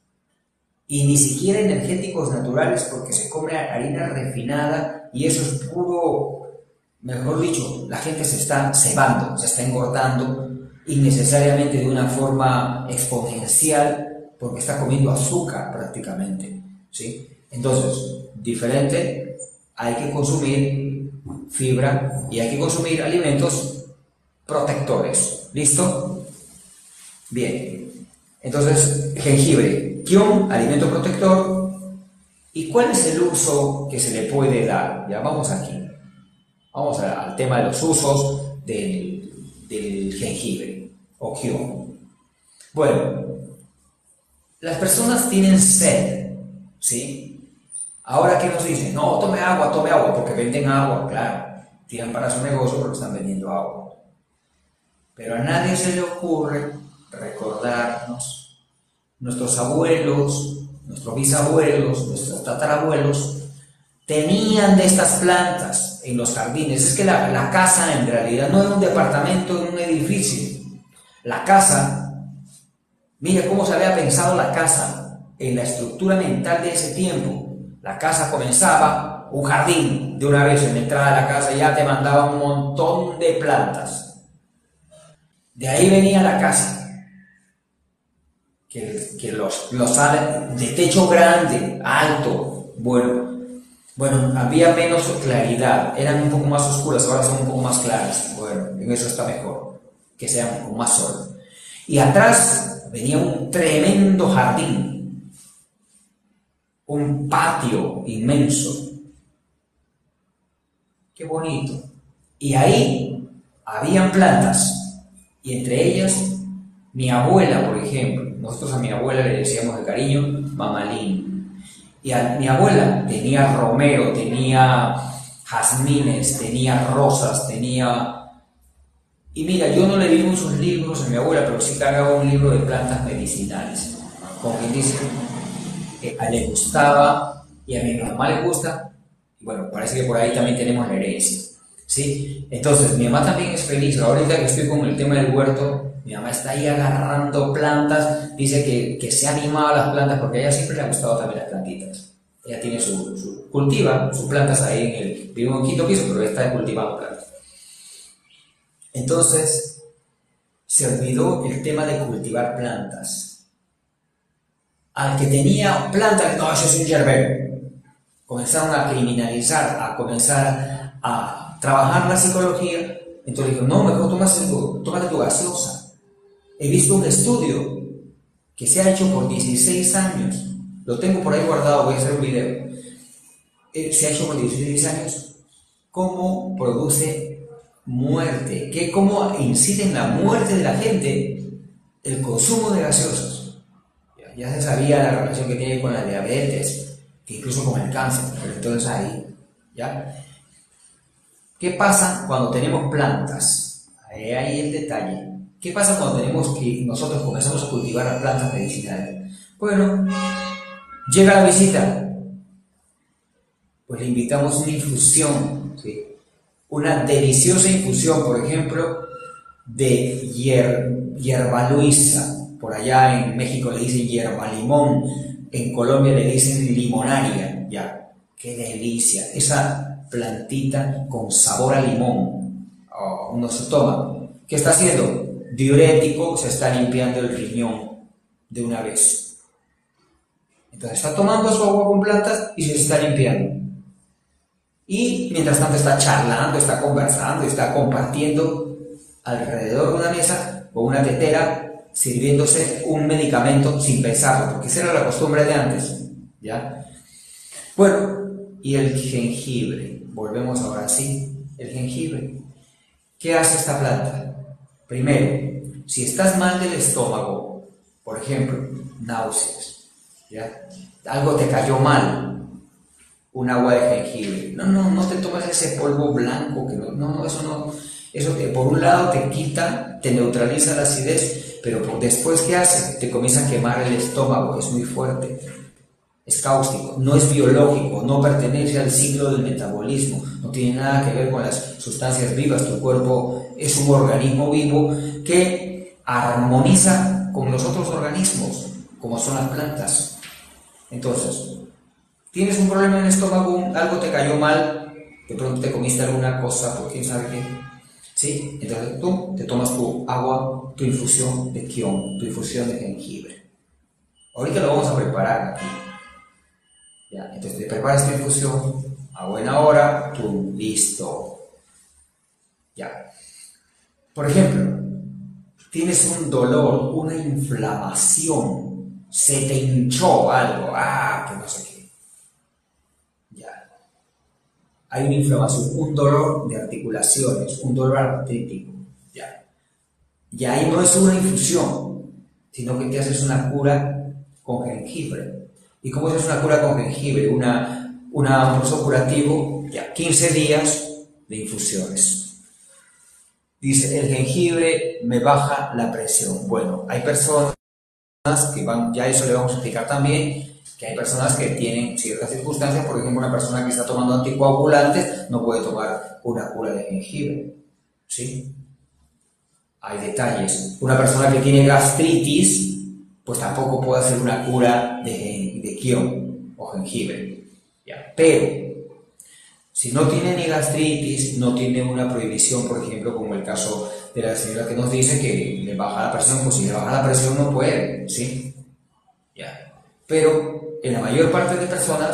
Y ni siquiera energéticos naturales, porque se come harina refinada y eso es puro, mejor dicho, la gente se está cebando, se está engordando innecesariamente de una forma exponencial porque está comiendo azúcar prácticamente, ¿sí? Entonces, diferente, hay que consumir fibra y hay que consumir alimentos protectores. ¿Listo? Bien. Entonces, jengibre, quión, alimento protector. ¿Y cuál es el uso que se le puede dar? Ya vamos aquí. Vamos a, al tema de los usos del, del jengibre o quión. Bueno, las personas tienen sed, ¿sí? Ahora, ¿qué nos dicen? No, tome agua, tome agua, porque venden agua, claro. Tiran para su negocio porque están vendiendo agua. Pero a nadie se le ocurre recordarnos, nuestros abuelos, nuestros bisabuelos, nuestros tatarabuelos tenían de estas plantas en los jardines. Es que la, la casa en realidad no era un departamento, era un edificio. La casa, mira cómo se había pensado la casa en la estructura mental de ese tiempo. La casa comenzaba un jardín, de una vez en la entrada de la casa ya te mandaban un montón de plantas. De ahí venía la casa. Que, que los, los salen de techo grande, alto, Bueno, bueno, había menos claridad, eran un poco más oscuras, ahora son un poco más claras. Bueno, en eso está mejor, que sean con más sol. Y atrás venía un tremendo jardín, un patio inmenso. Qué bonito. Y ahí habían plantas, y entre ellas mi abuela, por ejemplo. Nosotros a mi abuela le decíamos de cariño Mamalín. Y a mi abuela tenía romero, tenía jazmines, tenía rosas, tenía... Y mira, yo no le di muchos libros a mi abuela, pero sí cargaba un libro de plantas medicinales. Como quien dice, que a ella le gustaba y a mi mamá le gusta. Y bueno, parece que por ahí también tenemos la herencia, ¿sí? Entonces, mi mamá también es feliz. Ahorita que estoy con el tema del huerto, mi mamá está ahí agarrando plantas. Dice que, que se ha animado a las plantas porque a ella siempre le ha gustado también las plantitas. Ella tiene su, su cultiva, sus plantas ahí en el... Vive en un quinto piso, pero está cultivando plantas. Entonces, se olvidó el tema de cultivar plantas. Al que tenía plantas, no, eso es un yerbero. Comenzaron a criminalizar, a comenzar a trabajar la psicología. Entonces dijo, no, mejor tómate tu gaseosa. He visto un estudio que se ha hecho por dieciséis años. Lo tengo por ahí guardado, voy a hacer un video. Eh, se ha hecho por dieciséis años. ¿Cómo produce muerte? ¿Qué, ¿Cómo incide en la muerte de la gente el consumo de gaseosas? Ya, ya se sabía la relación que tiene con la diabetes, que incluso con el cáncer, pero entonces ahí, ¿ya? ¿Qué pasa cuando tenemos plantas? Ahí hay el detalle. ¿Qué pasa cuando tenemos que nosotros comenzamos a cultivar las plantas medicinales? Bueno, llega la visita, pues le invitamos una infusión, ¿sí? Una deliciosa infusión, por ejemplo, de hier, hierba luisa. Por allá en México le dicen hierba limón, en Colombia le dicen limonaria. Ya, qué delicia. Esa plantita con sabor a limón. Oh, uno se toma. ¿Qué está haciendo? Diurético, se está limpiando el riñón de una vez. Entonces está tomando su agua con plantas y se está limpiando. Y mientras tanto está charlando, está conversando, está compartiendo alrededor de una mesa o una tetera, sirviéndose un medicamento sin pensarlo, porque esa era la costumbre de antes, ¿ya? Bueno, y el jengibre, volvemos ahora sí, el jengibre. ¿Qué hace esta planta? Primero, si estás mal del estómago, por ejemplo, náuseas, ¿ya? Algo te cayó mal, un agua de jengibre. No, no, no te tomes ese polvo blanco, que no, no, eso no, eso te, por un lado te quita, te neutraliza la acidez, pero por después, ¿qué hace? Te comienza a quemar el estómago, es muy fuerte, es cáustico, no es biológico, no pertenece al ciclo del metabolismo, no tiene nada que ver con las sustancias vivas. Tu cuerpo es un organismo vivo que armoniza con los otros organismos, como son las plantas. Entonces, tienes un problema en el estómago, algo te cayó mal, de pronto te comiste alguna cosa, por quién sabe qué, ¿sí? Entonces tú te tomas tu agua, tu infusión de kion, tu infusión de jengibre. Ahorita lo vamos a preparar aquí. Ya, entonces te preparas tu infusión a buena hora, tú listo. Ya. Por ejemplo, tienes un dolor, una inflamación, se te hinchó algo, ah, que no sé qué. Hay una inflamación, un dolor de articulaciones, un dolor artrítico, ya. Y ahí no es una infusión, sino que te haces una cura con jengibre. ¿Y cómo se hace una cura con jengibre? Una, una, un proceso curativo, ya, quince días de infusiones. Dice, el jengibre me baja la presión. Bueno, hay personas que van, ya eso le vamos a explicar también, que hay personas que tienen ciertas circunstancias, por ejemplo, una persona que está tomando anticoagulantes no puede tomar una cura de jengibre, ¿sí? Hay detalles. Una persona que tiene gastritis, pues tampoco puede hacer una cura de, de kion o jengibre, ¿ya? Pero, si no tiene ni gastritis, no tiene una prohibición, por ejemplo, como el caso de la señora que nos dice que le baja la presión, pues si le baja la presión no puede, ¿sí? ¿Ya? Pero en la mayor parte de personas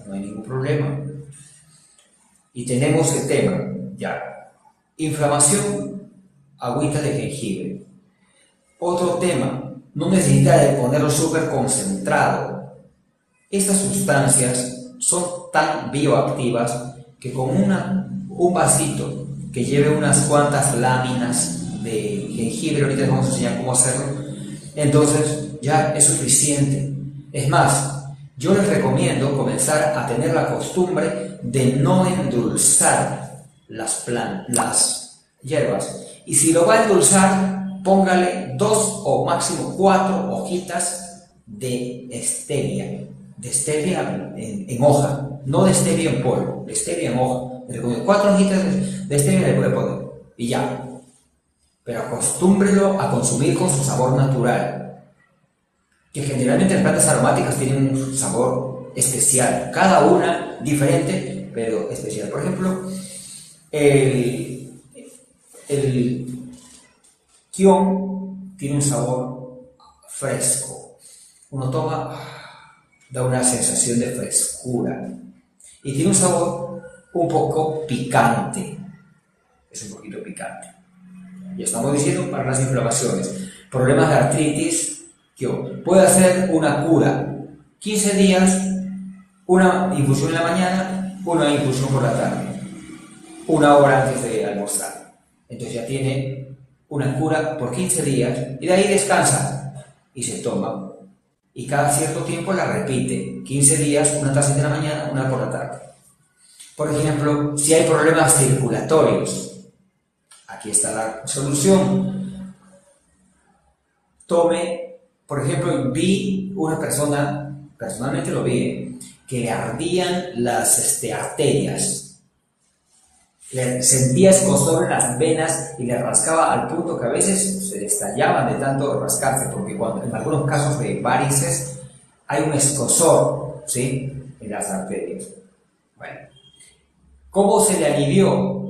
no hay ningún problema. Y tenemos el tema, ya, inflamación, agüita de jengibre. Otro tema, no necesita de ponerlo súper concentrado. Estas sustancias son tan bioactivas que con una, un vasito que lleve unas cuantas láminas de jengibre, ahorita les vamos a enseñar cómo hacerlo, entonces ya es suficiente. Es más, yo les recomiendo comenzar a tener la costumbre de no endulzar las, plan las hierbas. Y si lo va a endulzar, póngale dos o máximo cuatro hojitas de stevia. De stevia en, en hoja, no de stevia en polvo, de stevia en hoja. Les recomiendo cuatro hojitas de, de stevia le puede poner y ya. Pero acostúmbrelo a consumir con su sabor natural. Que generalmente las plantas aromáticas tienen un sabor especial, cada una diferente, pero especial. Por ejemplo, el, el kion tiene un sabor fresco. Uno toma, da una sensación de frescura. Y tiene un sabor un poco picante. Es un poquito picante. Ya estamos diciendo para las inflamaciones. Problemas de artritis, puede hacer una cura, quince días, una infusión en la mañana, una infusión por la tarde, una hora antes de almorzar. Entonces ya tiene una cura por quince días y de ahí descansa y se toma. Y cada cierto tiempo la repite, quince días, una taza en la mañana, una por la tarde. Por ejemplo, si hay problemas circulatorios, aquí está la solución. Tome. Por ejemplo, vi una persona, personalmente lo vi, que le ardían las este, arterias. Le sentía escozor en las venas y le rascaba al punto que a veces se estallaban de tanto rascarse, porque cuando, en algunos casos de varices hay un escozor, ¿sí?, en las arterias. Bueno, ¿cómo se le alivió?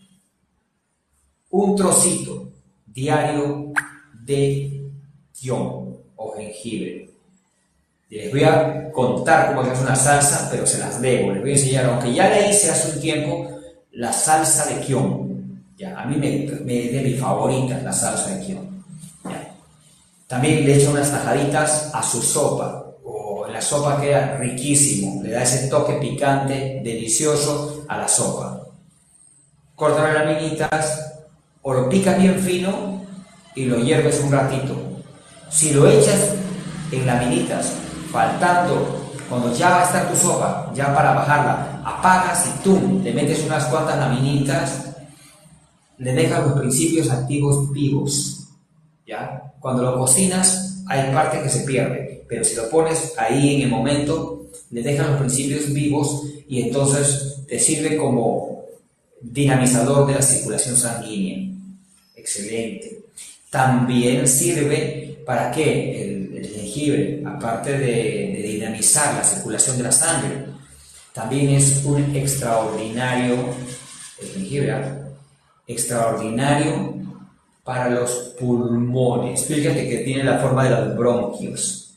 Un trocito diario de kion o jengibre. Les voy a contar cómo se hace una salsa, pero se las debo. Les voy a enseñar, aunque ya le hice hace un tiempo, la salsa de kion. Ya, a mí me, me es de mis favoritas la salsa de kion. Ya. También le echo unas tajaditas a su sopa, o en la sopa queda riquísimo, le da ese toque picante, delicioso a la sopa. Córtalo en laminitas, o lo picas bien fino y lo hierves un ratito. Si lo echas en laminitas, faltando, cuando ya va a estar tu sopa, ya para bajarla, apagas y tú le metes unas cuantas laminitas, le dejas los principios activos vivos, ¿ya? Cuando lo cocinas, hay parte que se pierde, pero si lo pones ahí en el momento, le dejas los principios vivos y entonces te sirve como dinamizador de la circulación sanguínea. Excelente. También sirve para que el, el jengibre, aparte de, de dinamizar la circulación de la sangre, también es un extraordinario, el jengibre, ¿eh? extraordinario para los pulmones. Fíjate que tiene la forma de los bronquios,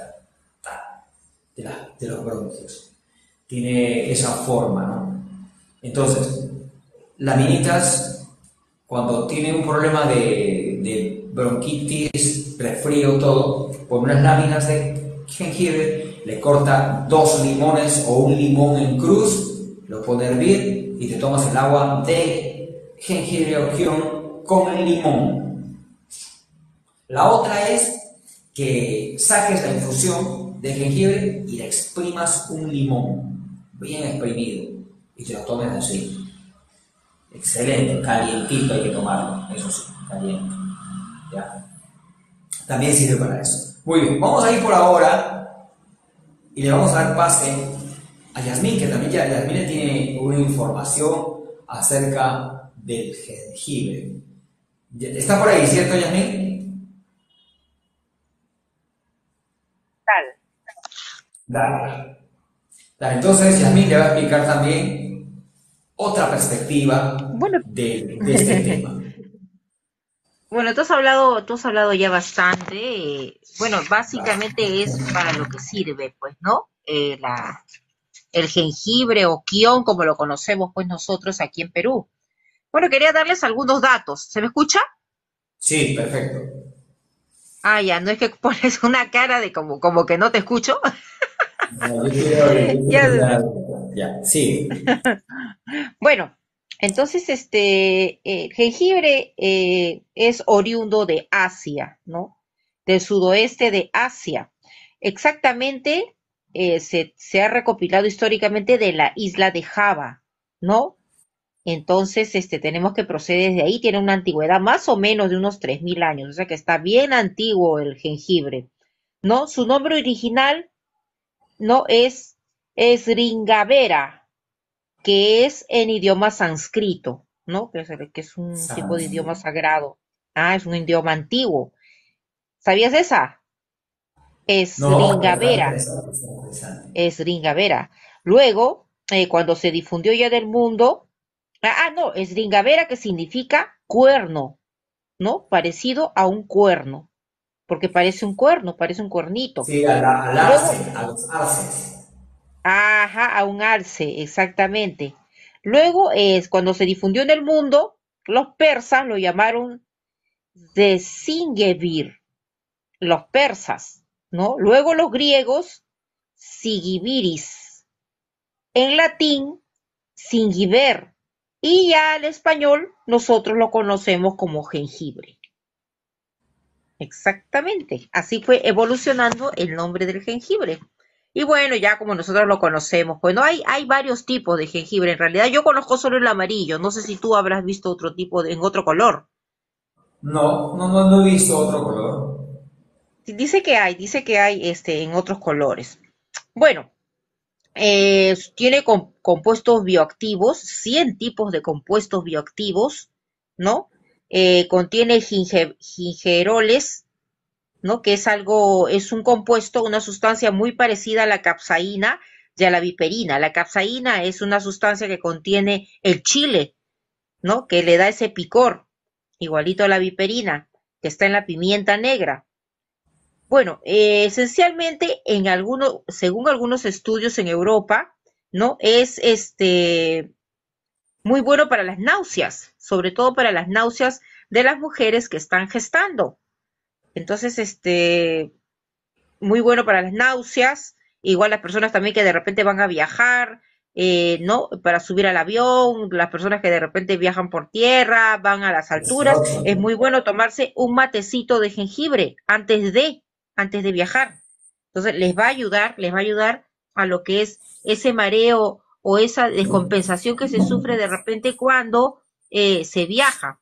de, la, de los bronquios. Tiene esa forma, ¿no? Entonces, laminitas, cuando tiene un problema de, de bronquitis, resfrío, todo, con unas láminas de jengibre, le corta dos limones o un limón en cruz, lo pone a hervir y te tomas el agua de jengibre o kion con el limón. La otra es que saques la infusión de jengibre y le exprimas un limón bien exprimido y te lo tomes así. Excelente, calientito hay que tomarlo, eso sí, caliente. ¿Ya? También sirve para eso. Muy bien, vamos a ir por ahora y le vamos a dar pase a Yasmín, que también ya Yasmín tiene una información acerca del jengibre. ¿Está por ahí, cierto, Yasmín? Tal. Dale. Dale, entonces Yasmín le va a explicar también otra perspectiva Bueno, de, de este tema. bueno, tú has hablado, tú has hablado ya bastante. eh, bueno, básicamente es para lo que sirve, pues, ¿no? Eh, la, el jengibre o kion, como lo conocemos pues nosotros aquí en Perú. Bueno, quería darles algunos datos. ¿Se me escucha? Sí, perfecto. Ah, ya, no es que pones una cara de como, como que no te escucho. No, yo quiero, yo quiero Ya, escuchar. Ya, sí. bueno, entonces este eh, jengibre eh, es oriundo de Asia, ¿no? Del sudoeste de Asia. Exactamente eh, se, se ha recopilado históricamente de la isla de Java, ¿no? Entonces, este, tenemos que proceder desde ahí, tiene una antigüedad más o menos de unos tres mil años, o sea que está bien antiguo el jengibre, ¿no? Su nombre original, ¿no? Es, es Ringavera, que es en idioma sánscrito, ¿no? Que es, el- que es un tipo de idioma Sánscrito. sagrado. Ah, es un idioma antiguo. ¿Sabías esa? Es No, pero está Ringavera, interesante, está interesante. es Ringavera. Luego, eh, cuando se difundió ya del mundo, ah, ah, no, es Ringavera que significa cuerno, ¿no? Parecido a un cuerno, porque parece un cuerno, parece un cuernito. Sí, a la- al arce, Luego, a los arces. ajá, a un alce, exactamente. Luego es cuando se difundió en el mundo, los persas lo llamaron de Singevir, los persas, ¿no? Luego los griegos, Sigibiris. En latín, Singiber. Y ya al español, nosotros lo conocemos como jengibre. Exactamente. Así fue evolucionando el nombre del jengibre. Y bueno, ya como nosotros lo conocemos, pues no hay, hay varios tipos de jengibre. En realidad yo conozco solo el amarillo. No sé si tú habrás visto otro tipo de, en otro color. No, no, no, no he visto otro color. Dice que hay, dice que hay este en otros colores. Bueno, eh, tiene com- compuestos bioactivos, cien tipos de compuestos bioactivos, ¿no? Eh, contiene ginge- gingeroles, ¿no? Que es algo, es un compuesto, una sustancia muy parecida a la capsaína y a la viperina. La capsaína es una sustancia que contiene el chile, ¿no? Que le da ese picor, igualito a la viperina, que está en la pimienta negra. Bueno, eh, esencialmente en algunos, según algunos estudios en Europa, ¿no? Es este muy bueno para las náuseas, sobre todo para las náuseas de las mujeres que están gestando. Entonces, este, muy bueno para las náuseas, igual las personas también que de repente van a viajar, eh, ¿no? Para subir al avión, las personas que de repente viajan por tierra, van a las alturas, es dieciocho. muy bueno tomarse un matecito de jengibre antes de, antes de viajar. Entonces les va a ayudar, les va a ayudar a lo que es ese mareo o esa descompensación que se sufre de repente cuando eh, se viaja.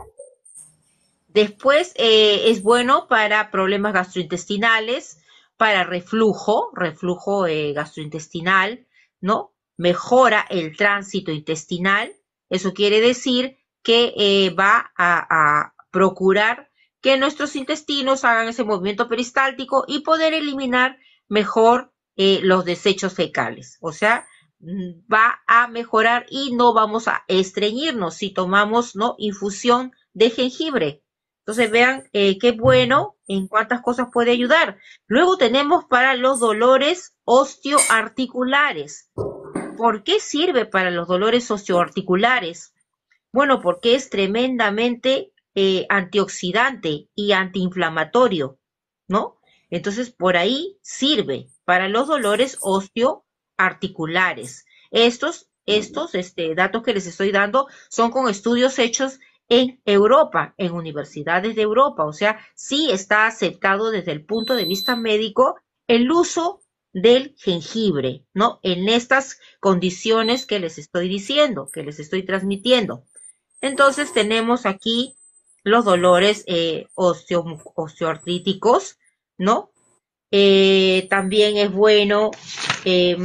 Después eh, es bueno para problemas gastrointestinales, para reflujo, reflujo eh, gastrointestinal, ¿no? Mejora el tránsito intestinal. Eso quiere decir que eh, va a, a procurar que nuestros intestinos hagan ese movimiento peristáltico y poder eliminar mejor eh, los desechos fecales. O sea, mm, va a mejorar y no vamos a estreñirnos si tomamos, ¿no? Infusión de jengibre. Entonces vean eh, qué bueno en cuántas cosas puede ayudar. Luego tenemos para los dolores osteoarticulares. ¿Por qué sirve para los dolores osteoarticulares? Bueno, porque es tremendamente eh, antioxidante y antiinflamatorio, ¿no? Entonces por ahí sirve para los dolores osteoarticulares. Estos, estos este, datos que les estoy dando son con estudios hechos en Europa, en universidades de Europa. O sea, sí está aceptado desde el punto de vista médico el uso del jengibre, ¿no? En estas condiciones que les estoy diciendo, que les estoy transmitiendo. Entonces tenemos aquí los dolores eh, osteo, osteoartríticos, ¿no? Eh, también es bueno eh,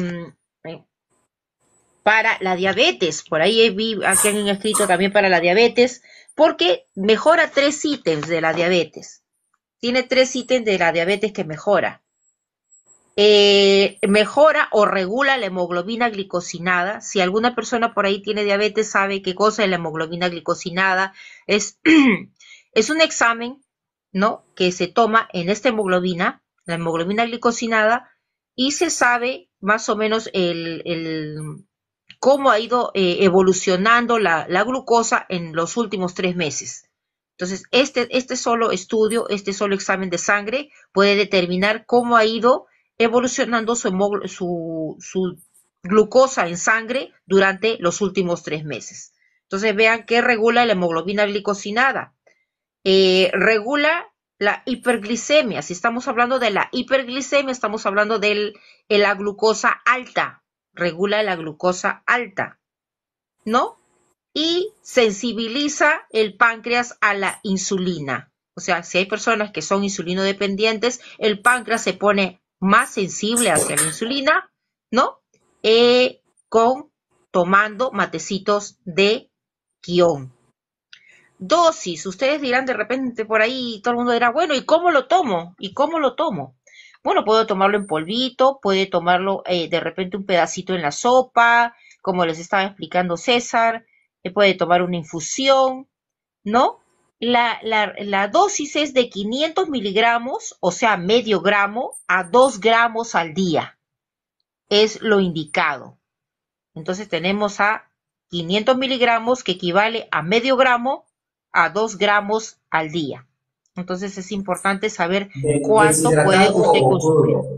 para la diabetes. Por ahí vi aquí han escrito también para la diabetes, porque mejora tres ítems de la diabetes. Tiene tres ítems de la diabetes que mejora. Eh, mejora o regula la hemoglobina glicosinada. Si alguna persona por ahí tiene diabetes, sabe qué cosa es la hemoglobina glicosinada. Es, es un examen, ¿no? Que se toma en esta hemoglobina, la hemoglobina glicosinada, y se sabe más o menos el, el cómo ha ido eh, evolucionando la, la glucosa en los últimos tres meses. Entonces, este, este solo estudio, este solo examen de sangre puede determinar cómo ha ido evolucionando su, su, su glucosa en sangre durante los últimos tres meses. Entonces, vean que regula la hemoglobina glicosinada, eh, regula la hiperglicemia. Si estamos hablando de la hiperglicemia, estamos hablando de la glucosa alta, regula la glucosa alta, ¿no? Y sensibiliza el páncreas a la insulina. O sea, si hay personas que son insulinodependientes, el páncreas se pone más sensible hacia la insulina, ¿no? Eh, con tomando matecitos de quión. Dosis, ustedes dirán de repente por ahí, todo el mundo dirá, bueno, ¿y cómo lo tomo? ¿Y cómo lo tomo? Bueno, puedo tomarlo en polvito, puede tomarlo eh, de repente un pedacito en la sopa, como les estaba explicando César, eh, puede tomar una infusión, ¿no? La, la, la dosis es de quinientos miligramos, o sea, medio gramo, a dos gramos al día. Es lo indicado. Entonces tenemos a quinientos miligramos, que equivale a medio gramo, a dos gramos al día. Entonces es importante saber De- cuánto puede ¿Deshidratado usted o consumir. crudo?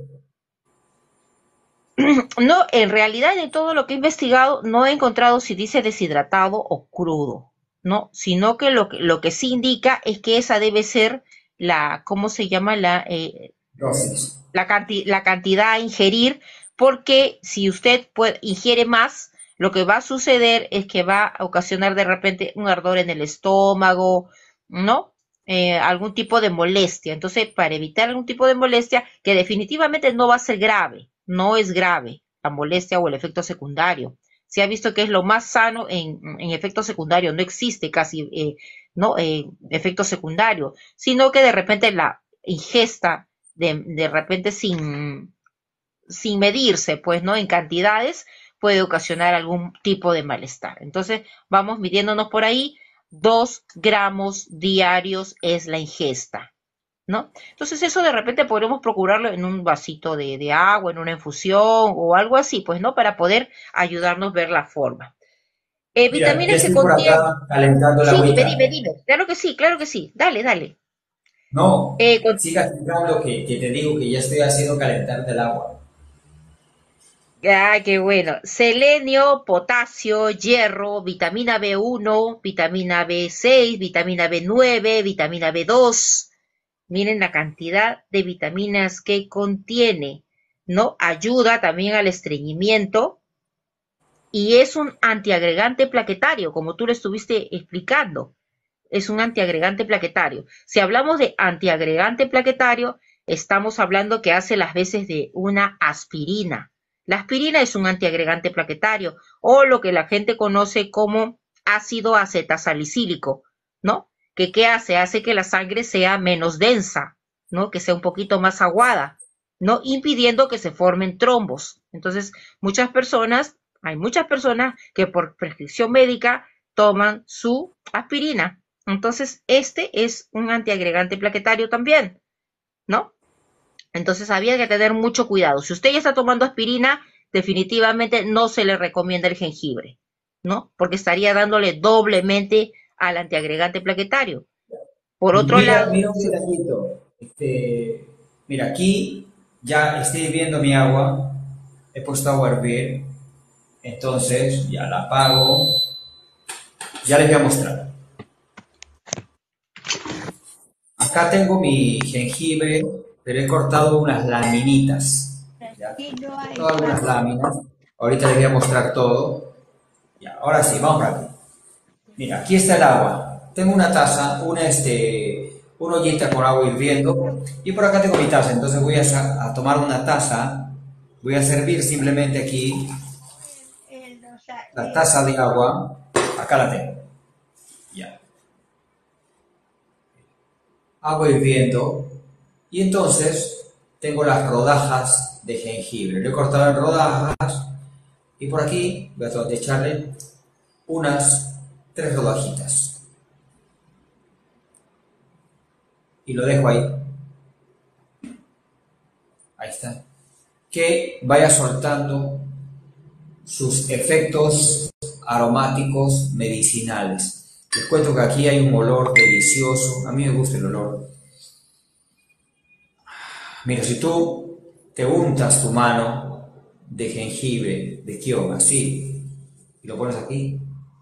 No, en realidad de todo lo que he investigado no he encontrado si dice deshidratado o crudo, ¿no? Sino que lo que, lo que sí indica es que esa debe ser la, ¿cómo se llama? La, eh, Dosis. la, canti la cantidad a ingerir, porque si usted puede, ingiere más, lo que va a suceder es que va a ocasionar de repente un ardor en el estómago, ¿no? Eh, algún tipo de molestia. Entonces, para evitar algún tipo de molestia, que definitivamente no va a ser grave, no es grave la molestia o el efecto secundario. Se ha visto que es lo más sano en, en efecto secundario, no existe casi, eh, no, eh, efecto secundario, sino que de repente la ingesta de, de repente sin, sin medirse, pues, ¿no? En cantidades puede ocasionar algún tipo de malestar. Entonces, vamos midiéndonos por ahí, dos gramos diarios es la ingesta, ¿no? Entonces, eso de repente podremos procurarlo en un vasito de, de agua, en una infusión o algo así, pues, ¿no? Para poder ayudarnos a ver la forma. Eh, Mira, ya vitaminas que estoy por contienen... acá calentando la Sí, dime, agüita. dime, dime. Claro que sí, claro que sí. Dale, dale. No, Eh, con- siga explicando que, que te digo que ya estoy haciendo calentar del agua. Ah, qué bueno. Selenio, potasio, hierro, vitamina B uno, vitamina B seis, vitamina B nueve, vitamina B dos. Miren la cantidad de vitaminas que contiene, ¿no? Ayuda también al estreñimiento y es un antiagregante plaquetario, como tú lo estuviste explicando. Es un antiagregante plaquetario. Si hablamos de antiagregante plaquetario, estamos hablando que hace las veces de una aspirina. La aspirina es un antiagregante plaquetario o lo que la gente conoce como ácido acetasalicílico, ¿no? Que qué hace? Hace que la sangre sea menos densa, ¿no? Que sea un poquito más aguada, ¿no? Impidiendo que se formen trombos. Entonces, muchas personas, hay muchas personas que por prescripción médica toman su aspirina. Entonces, este es un antiagregante plaquetario también, ¿no? Entonces, había que tener mucho cuidado. Si usted ya está tomando aspirina, definitivamente no se le recomienda el jengibre, ¿no? Porque estaría dándole doblemente al antiagregante plaquetario. Por Y otro mira, lado, mira un sí, detallito. Este, mira, aquí ya estoy hirviendo mi agua. He puesto agua a hervir. Entonces, ya la apago. Ya les voy a mostrar. Acá tengo mi jengibre, pero he cortado unas laminitas. ¿Ya? He cortado algunas láminas. Ahorita les voy a mostrar todo. Ya, ahora sí, vamos rápido. Mira, aquí está el agua. Tengo una taza, una, este, una ollita con agua hirviendo. Y por acá tengo mi taza. Entonces voy a, sa- a tomar una taza. Voy a servir simplemente aquí la taza de agua. Acá la tengo. Ya. Agua hirviendo. Y entonces tengo las rodajas de jengibre. Lo he cortado en rodajas. Y por aquí voy a tratar de echarle unas tres rodajitas. Y lo dejo ahí. Ahí está. que vaya soltando sus efectos aromáticos medicinales. Les cuento que aquí hay un olor delicioso, a mí me gusta el olor. Mira, si tú te untas tu mano de jengibre, de kion, así, y lo pones aquí,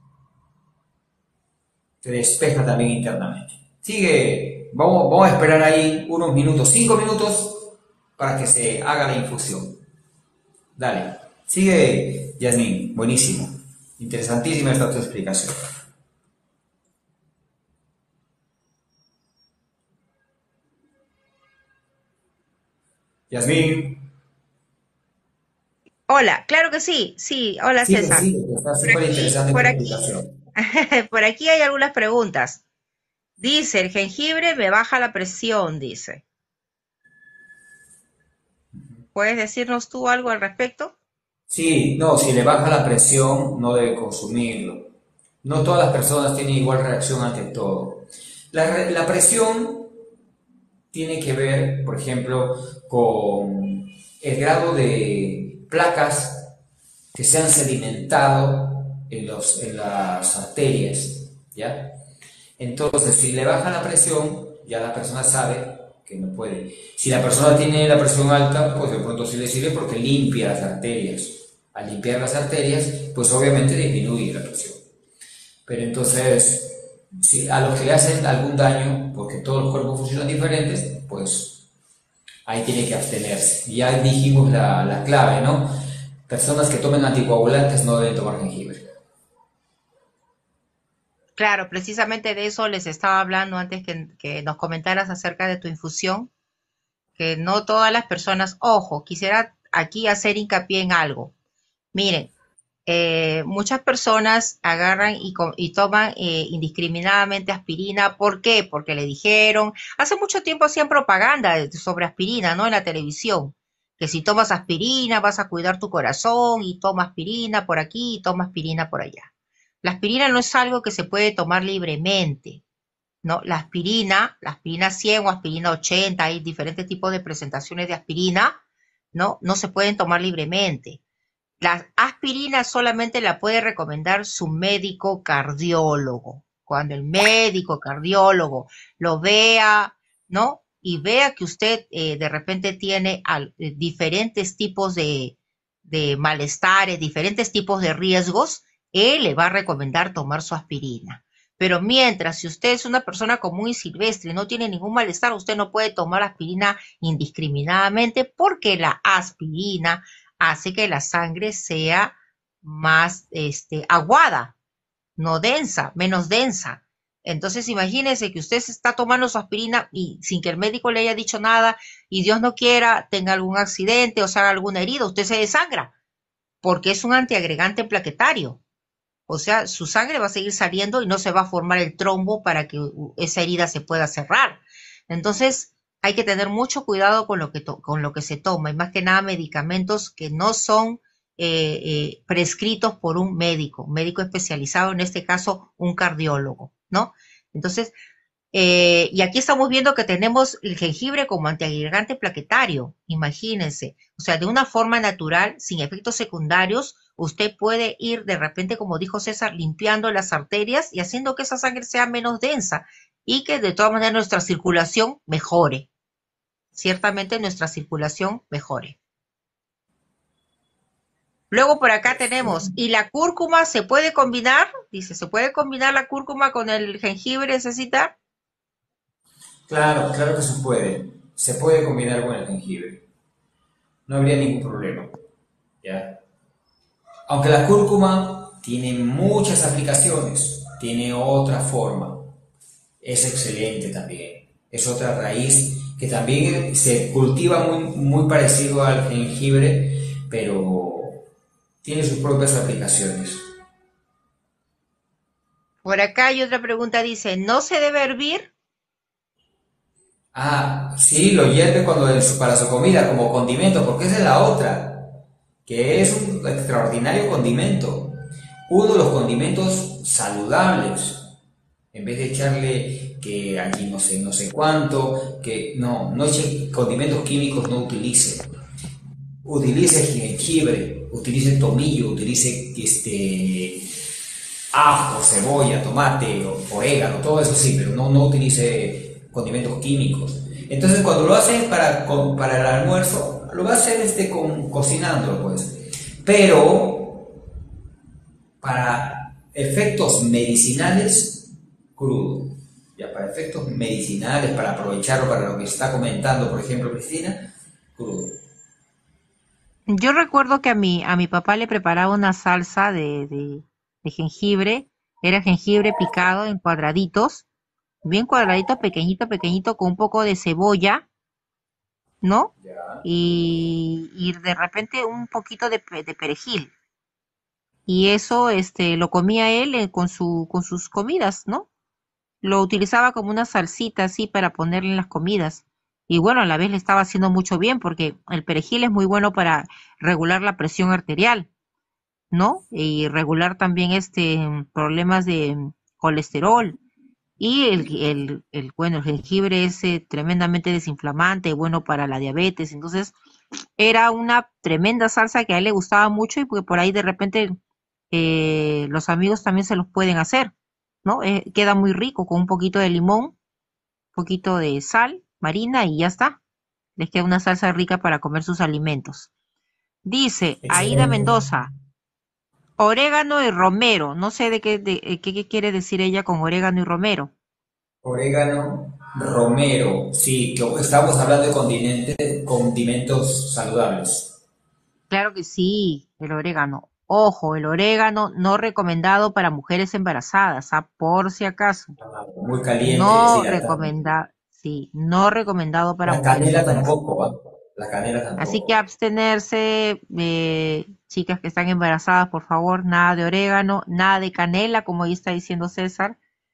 te despeja también internamente. Sigue, vamos, vamos a esperar ahí unos minutos, cinco minutos, para que se haga la infusión. Dale, sigue, Yasmín, buenísimo. Interesantísima esta tu explicación. Yasmín. Hola, claro que sí, sí, hola Sigue, César. sigue, que está Por súper aquí, interesante tu por aquí, explicación. por aquí hay algunas preguntas. Dice, el jengibre me baja la presión, dice. ¿Puedes decirnos tú algo al respecto? Sí, no, si le baja la presión, no debe consumirlo. No todas las personas tienen igual reacción ante todo. La, re- la presión tiene que ver, por ejemplo, con el grado de placas que se han sedimentado en, los, en las arterias, ¿ya? Entonces, si le baja la presión, ya la persona sabe que no puede. Si la persona tiene la presión alta, pues de pronto sí le sirve porque limpia las arterias. Al limpiar las arterias, pues obviamente disminuye la presión. Pero entonces, si a los que le hacen algún daño, porque todos los cuerpos funcionan diferentes, pues ahí tiene que abstenerse. Ya dijimos la, la clave, ¿no? Personas que tomen anticoagulantes no deben tomar jengibre. Claro, precisamente de eso les estaba hablando antes que, que nos comentaras acerca de tu infusión, que no todas las personas, ojo, quisiera aquí hacer hincapié en algo. Miren, eh, muchas personas agarran y, co- y toman eh, indiscriminadamente aspirina. ¿Por qué? Porque le dijeron, hace mucho tiempo hacían propaganda de- sobre aspirina, ¿no? En la televisión, que si tomas aspirina vas a cuidar tu corazón y toma aspirina por aquí y toma aspirina por allá. La aspirina no es algo que se puede tomar libremente, ¿no? La aspirina, la aspirina cien o aspirina ochenta, hay diferentes tipos de presentaciones de aspirina, ¿no? No se pueden tomar libremente. La aspirina solamente la puede recomendar su médico cardiólogo. Cuando el médico cardiólogo lo vea, ¿no? Y vea que usted eh, de repente tiene al- eh, diferentes tipos de, de malestares, diferentes tipos de riesgos, él le va a recomendar tomar su aspirina. Pero mientras, si usted es una persona común y silvestre y no tiene ningún malestar, usted no puede tomar aspirina indiscriminadamente porque la aspirina hace que la sangre sea más este, aguada, no densa, menos densa. Entonces imagínese que usted se está tomando su aspirina y sin que el médico le haya dicho nada y Dios no quiera tenga algún accidente o se haga alguna herida, usted se desangra porque es un antiagregante plaquetario. O sea, su sangre va a seguir saliendo y no se va a formar el trombo para que esa herida se pueda cerrar. Entonces, hay que tener mucho cuidado con lo que, con lo que se toma y más que nada medicamentos que no son eh, eh, prescritos por un médico, un médico especializado, en este caso un cardiólogo, ¿no? Entonces, eh, y aquí estamos viendo que tenemos el jengibre como antiagregante plaquetario, imagínense. O sea, de una forma natural, sin efectos secundarios, usted puede ir de repente, como dijo César, limpiando las arterias y haciendo que esa sangre sea menos densa y que de todas maneras nuestra circulación mejore. Ciertamente nuestra circulación mejore. Luego por acá tenemos, ¿y la cúrcuma se puede combinar? Dice, ¿se puede combinar la cúrcuma con el jengibre, necesita? Claro, claro que se puede. Se puede combinar con el jengibre. No habría ningún problema. ¿Ya? Aunque la cúrcuma tiene muchas aplicaciones, tiene otra forma. Es excelente también. Es otra raíz que también se cultiva muy, muy parecido al jengibre, pero tiene sus propias aplicaciones. Por acá hay otra pregunta, dice, ¿no se debe hervir? Ah, sí, lo hierve cuando en su- para su comida como condimento, porque esa es la otra, que es un extraordinario condimento. Uno de los condimentos saludables, en vez de echarle que allí no sé, no sé cuánto, que no, no eche condimentos químicos, no utilice. utilice jengibre, utilice tomillo, utilice este, ajo, cebolla, tomate, orégano, todo eso sí, pero no, no utilice condimentos químicos. Entonces cuando lo hace para, para el almuerzo, lo va a hacer este, con, cocinándolo pues. Pero para efectos medicinales, crudo. Ya, para efectos medicinales, para aprovecharlo para lo que está comentando, por ejemplo, Cristina, crudo. Yo recuerdo que a mi, a mi papá le preparaba una salsa de, de, de jengibre, era jengibre picado en cuadraditos, bien cuadradito, pequeñito, pequeñito, con un poco de cebolla, ¿no? Ya. Y, y de repente un poquito de, pe- de perejil. Y eso, este, lo comía él eh, con su, con sus comidas, ¿no? Lo utilizaba como una salsita así para ponerle en las comidas. Y bueno, a la vez le estaba haciendo mucho bien porque el perejil es muy bueno para regular la presión arterial, ¿no? Y regular también este problemas de colesterol. Y el, el, el, bueno, el jengibre es eh, tremendamente desinflamante, bueno para la diabetes. Entonces, era una tremenda salsa que a él le gustaba mucho y porque por ahí de repente eh, los amigos también se los pueden hacer, ¿no? Eh, queda muy rico con un poquito de limón, un poquito de sal marina y ya está. Les queda una salsa rica para comer sus alimentos. Dice Aida Excelente. Mendoza, orégano y romero. No sé de qué, de, eh, qué, qué quiere decir ella con orégano y romero. Orégano, romero, sí, que estamos hablando de condimente- condimentos saludables. Claro que sí, el orégano. Ojo, el orégano no recomendado para mujeres embarazadas, ¿ah? Por si acaso. Ah, muy caliente, No deshidratante. recomendado, sí, no recomendado para La mujeres canela embarazadas. tampoco, ¿va? La canela Así que tampoco. abstenerse, eh, chicas que están embarazadas, por favor, nada de orégano, nada de canela, como ahí está diciendo César.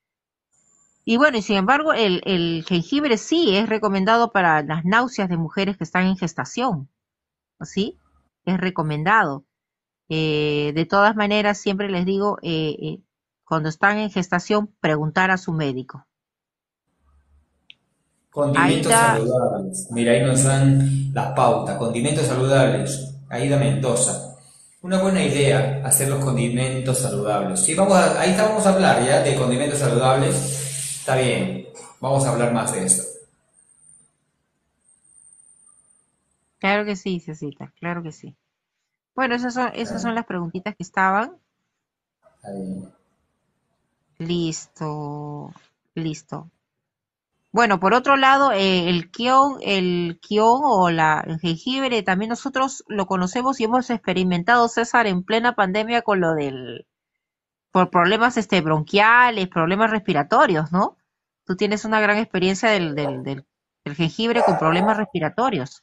Y bueno, y sin embargo, el, el jengibre sí es recomendado para las náuseas de mujeres que están en gestación, ¿sí? Es recomendado. Eh, de todas maneras, siempre les digo, eh, eh, cuando están en gestación, preguntar a su médico. Condimentos Aida, saludables. Mira, ahí nos dan las pautas. Condimentos saludables. Aida Mendoza. Una buena idea hacer los condimentos saludables. Sí, vamos a, ahí está, vamos a hablar ya de condimentos saludables. Está bien. Vamos a hablar más de esto. claro que sí, Cecita, claro que sí. Bueno, esas son, esas son las preguntitas que estaban. Está bien. Listo, listo. Bueno, por otro lado, eh, el kion, el kion o la, el jengibre, también nosotros lo conocemos y hemos experimentado, César, en plena pandemia con lo del, por problemas este, bronquiales, problemas respiratorios, ¿no? Tú tienes una gran experiencia del, del, del, del jengibre con problemas respiratorios.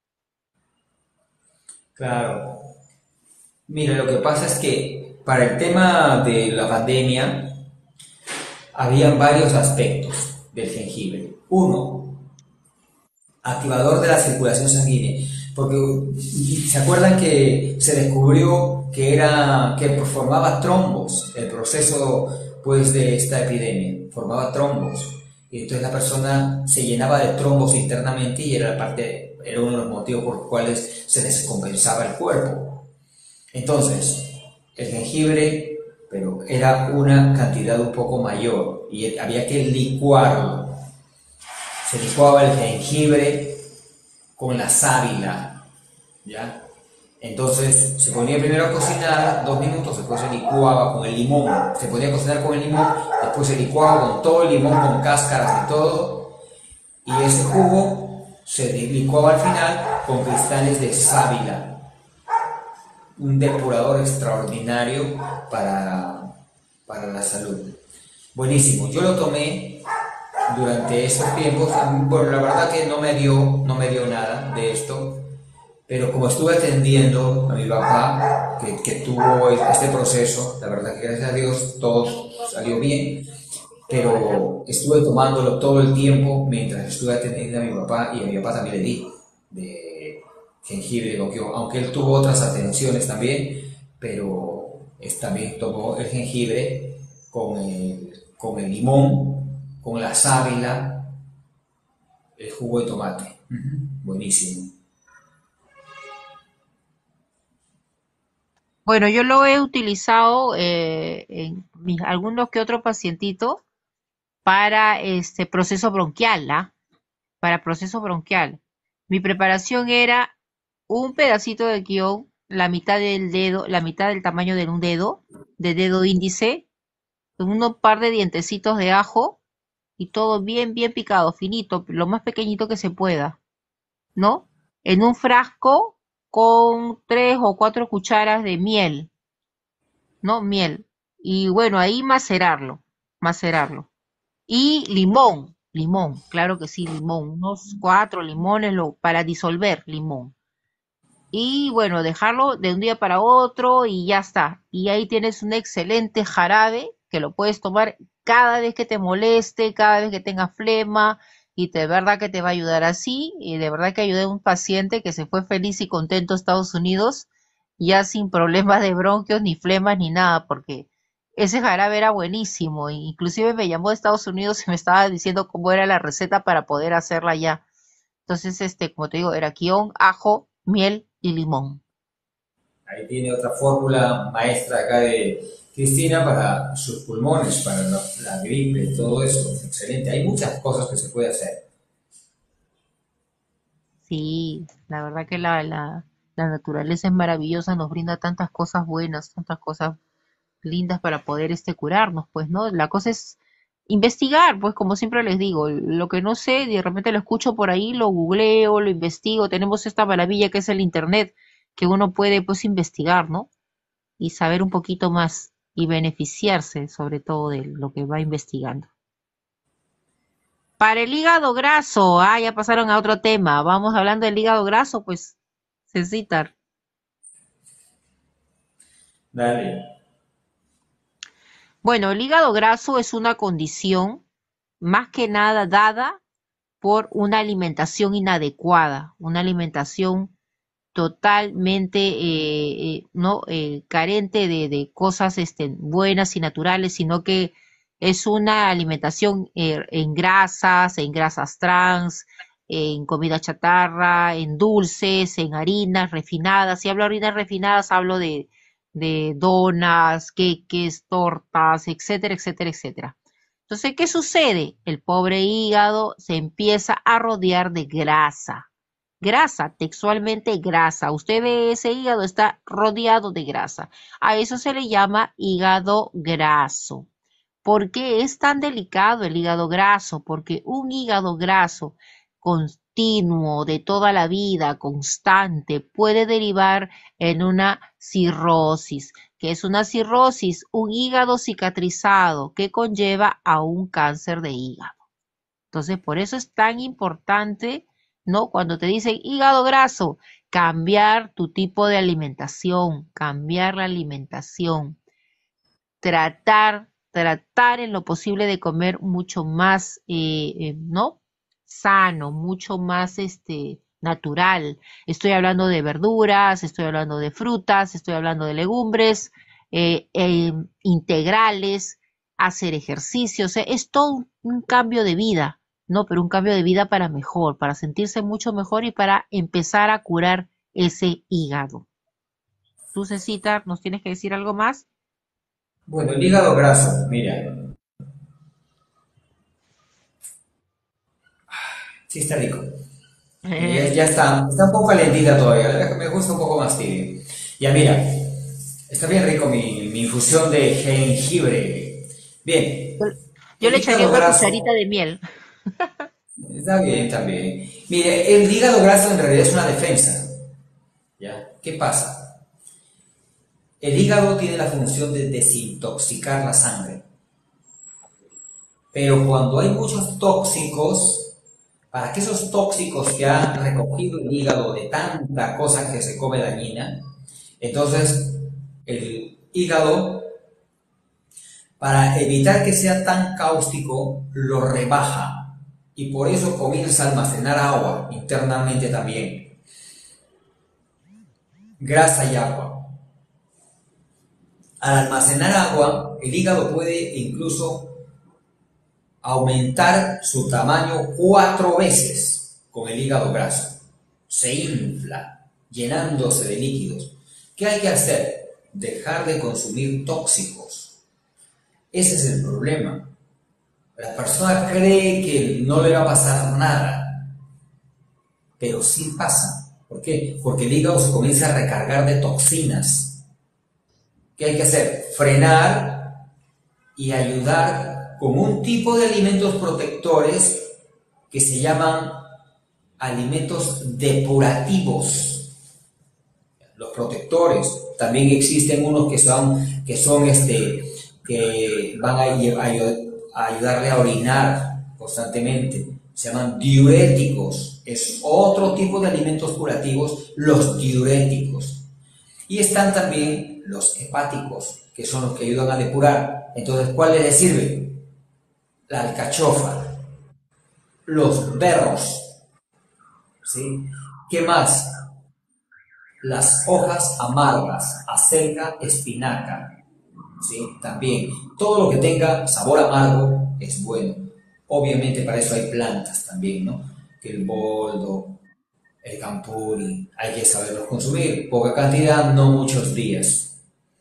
Claro. Mira, lo que pasa es que para el tema de la pandemia, habían varios aspectos del jengibre. Uno, activador de la circulación sanguínea, porque se acuerdan que se descubrió que era que formaba trombos el proceso pues de esta epidemia, formaba trombos y entonces la persona se llenaba de trombos internamente y era parte era uno de los motivos por los cuales se descompensaba el cuerpo. Entonces, el jengibre, pero era una cantidad un poco mayor y había que licuarlo. Se licuaba el jengibre con la sábila, ¿ya? Entonces se ponía primero a cocinar dos minutos, después se licuaba con el limón, se ponía a cocinar con el limón, después se licuaba con todo el limón, con cáscaras y todo, y ese jugo se licuaba al final con cristales de sábila, un depurador extraordinario para, para la salud. Buenísimo, yo lo tomé durante esos tiempos. Bueno, la verdad que no me dio, no me dio nada de esto, pero como estuve atendiendo a mi papá, que, que tuvo este proceso, la verdad que gracias a Dios todo salió bien, pero estuve tomándolo todo el tiempo mientras estuve atendiendo a mi papá y a mi papá también le di de jengibre, aunque él tuvo otras atenciones también, pero es, también tomó el jengibre con el, con el limón, con la sábila, el jugo de tomate. Uh-huh. Buenísimo. Bueno, yo lo he utilizado eh, en mis, algunos que otros pacientitos para este proceso bronquial, ¿ah? Para proceso bronquial. Mi preparación era un pedacito de guión, la mitad del dedo, la mitad del tamaño de un dedo, de dedo índice, unos par de dientecitos de ajo y todo bien, bien picado, finito, lo más pequeñito que se pueda, ¿no? En un frasco con tres o cuatro cucharas de miel, ¿no? Miel. Y bueno, ahí macerarlo, macerarlo. Y limón, limón, claro que sí, limón, unos cuatro limones lo, para disolver limón. Y bueno, dejarlo de un día para otro y ya está. Y ahí tienes un excelente jarabe que lo puedes tomar cada vez que te moleste, cada vez que tengas flema y de verdad que te va a ayudar así. Y de verdad que ayudé a un paciente que se fue feliz y contento a Estados Unidos, ya sin problemas de bronquios, ni flemas, ni nada, porque ese jarabe era buenísimo. Inclusive me llamó de Estados Unidos y me estaba diciendo cómo era la receta para poder hacerla ya. Entonces, este, como te digo, era guión, ajo, miel y limón. Ahí tiene otra fórmula maestra acá de Cristina para sus pulmones, para la, la gripe, todo eso. Excelente. Hay muchas cosas que se puede hacer. Sí, la verdad que la, la, la naturaleza es maravillosa, nos brinda tantas cosas buenas, tantas cosas lindas para poder este curarnos, pues, ¿no? La cosa es investigar, pues como siempre les digo, lo que no sé, de repente lo escucho por ahí, lo googleo, lo investigo, tenemos esta maravilla que es el internet, que uno puede pues investigar, ¿no? Y saber un poquito más y beneficiarse sobre todo de lo que va investigando. Para el hígado graso, ah, ya pasaron a otro tema. Vamos hablando del hígado graso, pues, Cecitar. Dale. Bueno, el hígado graso es una condición más que nada dada por una alimentación inadecuada, una alimentación totalmente eh, eh, no eh, carente de, de cosas este, buenas y naturales, sino que es una alimentación eh, en grasas, en grasas trans, en comida chatarra, en dulces, en harinas refinadas. Si hablo de harinas refinadas, hablo de, de donas, queques, tortas, etcétera, etcétera, etcétera. Entonces, ¿qué sucede? El pobre hígado se empieza a rodear de grasa. Grasa, textualmente grasa. Usted ve ese hígado, está rodeado de grasa. A eso se le llama hígado graso. ¿Por qué es tan delicado el hígado graso? Porque un hígado graso continuo de toda la vida, constante, puede derivar en una cirrosis. ¿Qué es una cirrosis? Un hígado cicatrizado que conlleva a un cáncer de hígado. Entonces, por eso es tan importante, ¿no? Cuando te dicen hígado graso, cambiar tu tipo de alimentación, cambiar la alimentación, tratar, tratar en lo posible de comer mucho más, eh, eh, ¿no? Sano, mucho más, este, natural. Estoy hablando de verduras, estoy hablando de frutas, estoy hablando de legumbres, eh, eh, integrales, hacer ejercicio, o sea, es todo un, un cambio de vida, ¿no? Pero un cambio de vida para mejor, para sentirse mucho mejor y para empezar a curar ese hígado. ¿Tú, Cecita, nos tienes que decir algo más? Bueno, el hígado graso, mira, sí está rico. Ya, ya está, está un poco calentita todavía, la verdad que me gusta un poco más tibio. Ya mira, está bien rico mi, mi infusión de jengibre. Bien, Yo el le echaría hígado una graso, cucharita de miel. está bien también. Mire, el hígado graso en realidad es una defensa. ¿Ya? ¿Qué pasa? El hígado tiene la función de desintoxicar la sangre, pero cuando hay muchos tóxicos, para que esos tóxicos que ha recogido el hígado de tanta cosa que se come dañina, entonces el hígado, para evitar que sea tan cáustico, lo rebaja y por eso comienza a almacenar agua internamente también, grasa y agua. Al almacenar agua, el hígado puede incluso aumentar su tamaño cuatro veces con el hígado graso. Se infla, llenándose de líquidos. ¿Qué hay que hacer? dejar de consumir tóxicos. Ese es el problema. La persona cree que no le va a pasar nada, pero sí pasa. ¿Por qué? Porque el hígado se comienza a recargar de toxinas. ¿Qué hay que hacer? Frenar y ayudar con un tipo de alimentos protectores que se llaman alimentos depurativos. Los protectores, también existen unos que son, que son este, que van a, a, a ayudarle a orinar constantemente. Se llaman diuréticos. Es otro tipo de alimentos curativos, los diuréticos. Y están también los hepáticos, que son los que ayudan a depurar. Entonces, ¿cuáles les sirve? La alcachofa, los berros, ¿sí? ¿Qué más? Las hojas amargas, acelga, espinaca, ¿sí? También, todo lo que tenga sabor amargo es bueno. Obviamente para eso hay plantas también, ¿no? Que el boldo, el campuri, hay que saberlos consumir. Poca cantidad, no muchos días.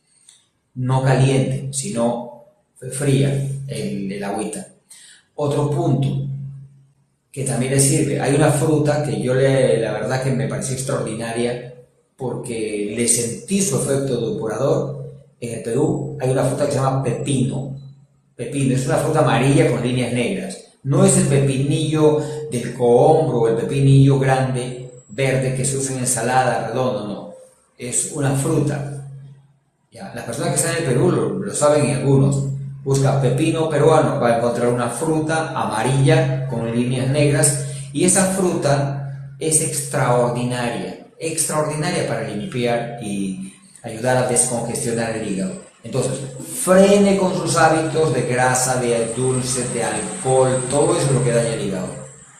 No caliente, sino fría el, el agüita. Otro punto que también le sirve, hay una fruta que yo le, la verdad que me pareció extraordinaria porque le sentí su efecto depurador. En el Perú hay una fruta que se llama pepino. Pepino, es una fruta amarilla con líneas negras. No es el pepinillo del cohombro o el pepinillo grande, verde, que se usa en ensalada, redondo, no. Es una fruta. Ya, las personas que están en el Perú lo, lo saben y algunos. Busca pepino peruano, va a encontrar una fruta amarilla con líneas negras y esa fruta es extraordinaria, extraordinaria para limpiar y ayudar a descongestionar el hígado. Entonces, frene con sus hábitos de grasa, de dulce, de alcohol, todo eso es lo que daña el hígado.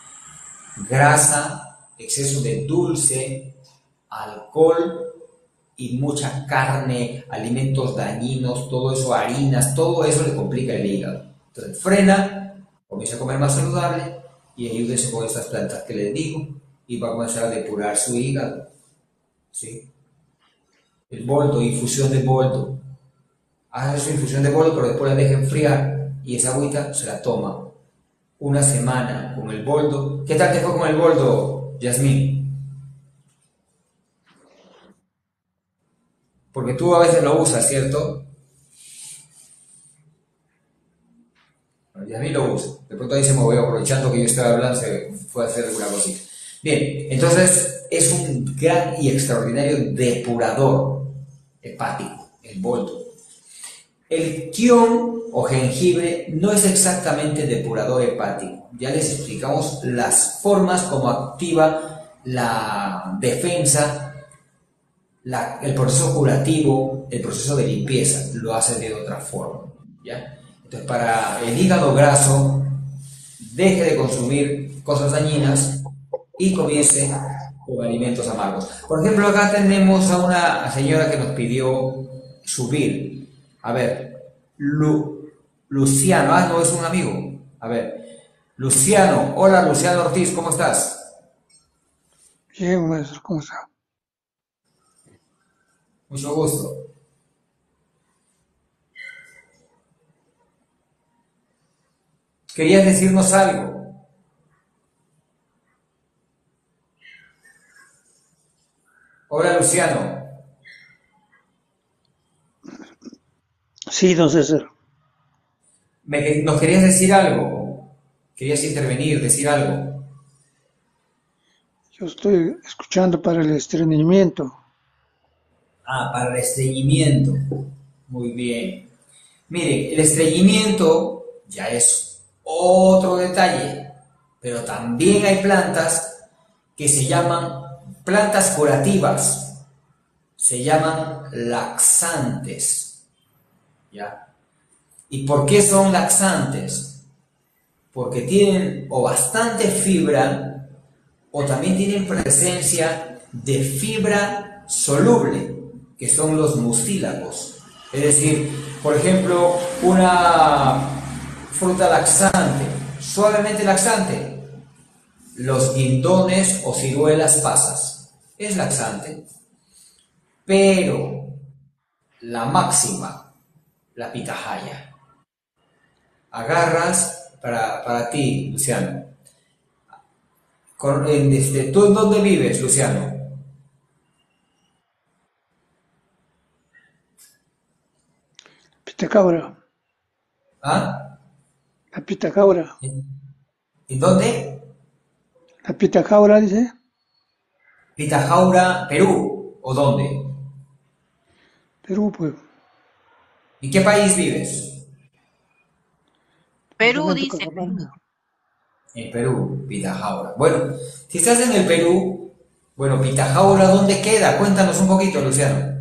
Grasa, exceso de dulce, alcohol y mucha carne, alimentos dañinos, todo eso, harinas, todo eso le complica el hígado. Entonces, frena, comienza a comer más saludable y ayúdese con estas plantas que les digo y va a comenzar a depurar su hígado. ¿Sí? El boldo, infusión de boldo. Hace su infusión de boldo, pero después la deja enfriar y esa agüita se la toma una semana con el boldo. ¿Qué tal te fue con el boldo, Yasmín? Porque tú a veces lo usas, ¿cierto? Bueno, Yasmín lo usa. De pronto ahí se me voy aprovechando que yo estaba hablando, se fue a hacer alguna cosita. Bien, entonces es un gran y extraordinario depurador hepático, el boldo. El kion o jengibre no es exactamente depurador hepático. Ya les explicamos las formas como activa la defensa, la, el proceso curativo, el proceso de limpieza. Lo hace de otra forma. ¿Ya? Entonces, para el hígado graso, deje de consumir cosas dañinas y comience con alimentos amargos. Por ejemplo, acá tenemos a una señora que nos pidió subir. A ver, Lu, Luciano, ah, no, es un amigo. A ver, Luciano, hola Luciano Ortiz, ¿cómo estás? Bien, maestro, ¿cómo está? Mucho gusto. ¿Querías decirnos algo? Hola Luciano. Sí, don César. Me, ¿Nos querías decir algo? ¿Querías intervenir, decir algo? Yo estoy escuchando para el estreñimiento. Ah, para el estreñimiento. Muy bien. Mire, el estreñimiento ya es otro detalle, pero también hay plantas que se llaman plantas curativas, se llaman laxantes. ¿Ya? ¿Y por qué son laxantes? Porque tienen o bastante fibra o también tienen presencia de fibra soluble, que son los mucílagos. Es decir, por ejemplo, una fruta laxante, suavemente laxante, los guindones o ciruelas pasas, es laxante, pero la máxima, la pitahaya. Agarras para, para ti, Luciano. Con- en este, ¿tú en dónde vives, Luciano? Pitacabra, ¿Ah? la pitacabra, ¿En, en dónde? la pitacabra dice, Pitajaura, Perú. ¿O dónde? Perú, pues, ¿En qué país vives? Perú departamento dice, Perú. Cajamarca. En Perú, Pitajaura. Bueno, si estás en el Perú, bueno, Pitajaura, ¿dónde queda? Cuéntanos un poquito, Luciano.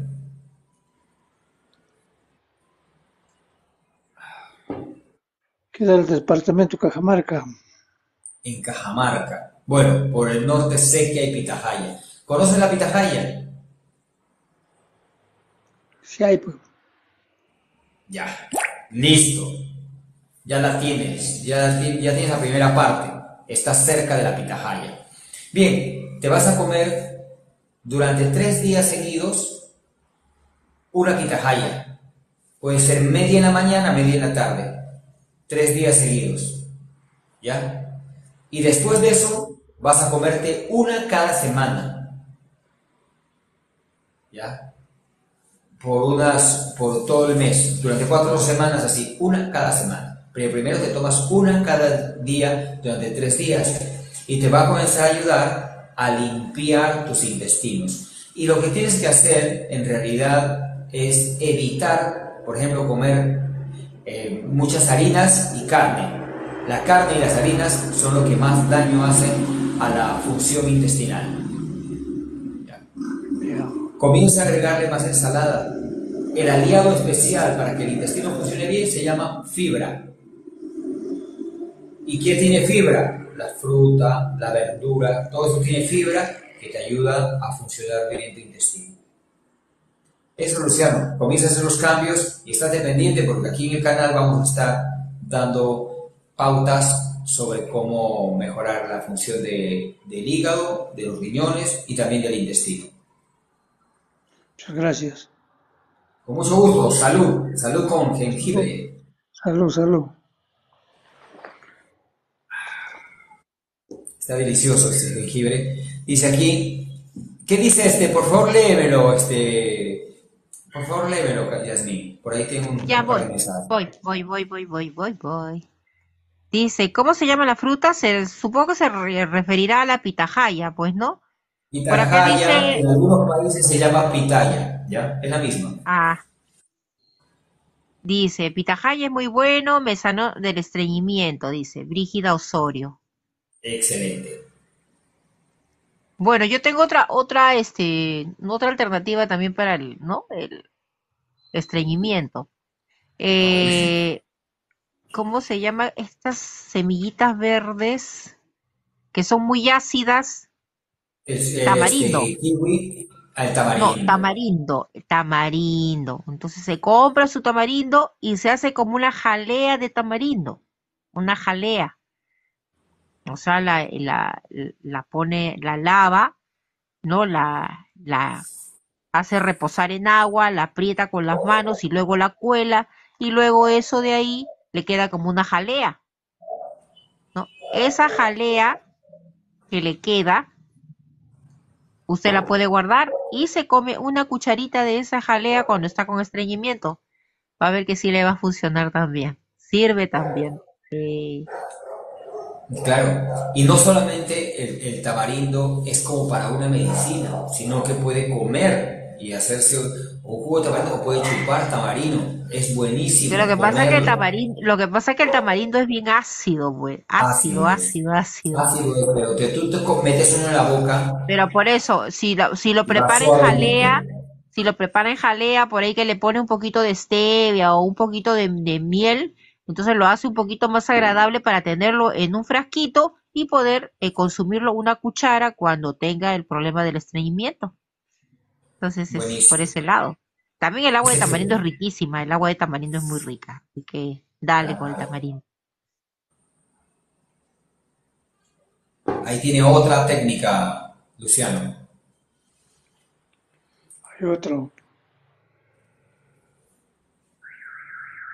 Queda el departamento Cajamarca. En Cajamarca. Bueno, por el norte sé que hay pitahaya. ¿Conoces la pitahaya? Sí hay, pues, Ya. Listo. Ya la tienes. Ya, ti- ya tienes la primera parte. Estás cerca de la pitahaya. Bien, te vas a comer durante tres días seguidos una pitahaya. Puede ser media en la mañana, media en la tarde. Tres días seguidos. ¿Ya? Y después de eso vas a comerte una cada semana. ¿Ya? Por unas, por todo el mes, durante cuatro semanas así, una cada semana. Pero primero te tomas una cada día durante tres días y te va a comenzar a ayudar a limpiar tus intestinos. Y lo que tienes que hacer en realidad es evitar, por ejemplo, comer eh, muchas harinas y carne. La carne y las harinas son lo que más daño hacen a la función intestinal. ¿Ya? ya, Comienza a agregarle más ensalada. El aliado especial para que el intestino funcione bien se llama fibra. ¿Y qué tiene fibra? La fruta, la verdura, todo eso tiene fibra que te ayuda a funcionar bien en tu intestino. Eso, Luciano, comienza a hacer los cambios y estate pendiente porque aquí en el canal vamos a estar dando pautas sobre cómo mejorar la función de- del hígado, de los riñones y también del intestino. muchas gracias. Con mucho gusto, salud, salud con Salud, jengibre. salud, salud. Está delicioso este jengibre. Dice aquí, ¿qué dice este? Por favor, léemelo, este. Por favor, léemelo, Yasmin. Por ahí tengo un, Ya un par voy, de mensajes. voy, voy, voy, voy, voy, voy, voy. Dice, ¿cómo se llama la fruta? Se, supongo que se re- referirá a la pitahaya, pues, ¿no? Por acá Pitahaya, dice, en algunos países se llama pitaya, ¿ya? Es la misma. ah, dice, pitahaya es muy bueno, me sanó del estreñimiento, dice, Brígida Osorio. Excelente. Bueno, yo tengo otra, otra, este, otra alternativa también para el, ¿no? El estreñimiento. A ver, Eh, ¿cómo se llama? Estas semillitas verdes que son muy ácidas. es, eh, Tamarindo. este, kiwi al No, tamarindo. tamarindo, tamarindo. Entonces se compra su tamarindo y se hace como una jalea de tamarindo, una jalea. O sea, la, la, la pone, la lava, ¿no? La, la hace reposar en agua, la aprieta con las manos y luego la cuela y luego eso de ahí le queda como una jalea, ¿no? Esa jalea que le queda, usted la puede guardar y se come una cucharita de esa jalea cuando está con estreñimiento. Va a ver que sí le va a funcionar también. Sirve también. Sí. Claro, y no solamente el, el tamarindo es como para una medicina, sino que puede comer y hacerse un jugo de tamarindo o puede chupar tamarindo. Es Pero lo buenísimo que pasa es que el comerlo. tamarindo, lo que pasa es que el tamarindo es bien ácido, pues. Ácido, Ácido es. ácido, ácido. Ácido es, pero te, tú te co- metes uno en la boca Pero por eso, si lo, si lo y va prepara en jalea, suavemente. si lo prepara en jalea, por ahí que le pone un poquito de stevia o un poquito de, de miel, entonces lo hace un poquito más agradable para tenerlo en un frasquito y poder eh, consumirlo una cuchara cuando tenga el problema del estreñimiento. Entonces es por Buenísimo. ese lado. También el agua de Ese es tamarindo es el- riquísima, el agua de tamarindo es muy rica, así que dale con el claro. tamarindo. Ahí tiene otra técnica, Luciano. Hay otro,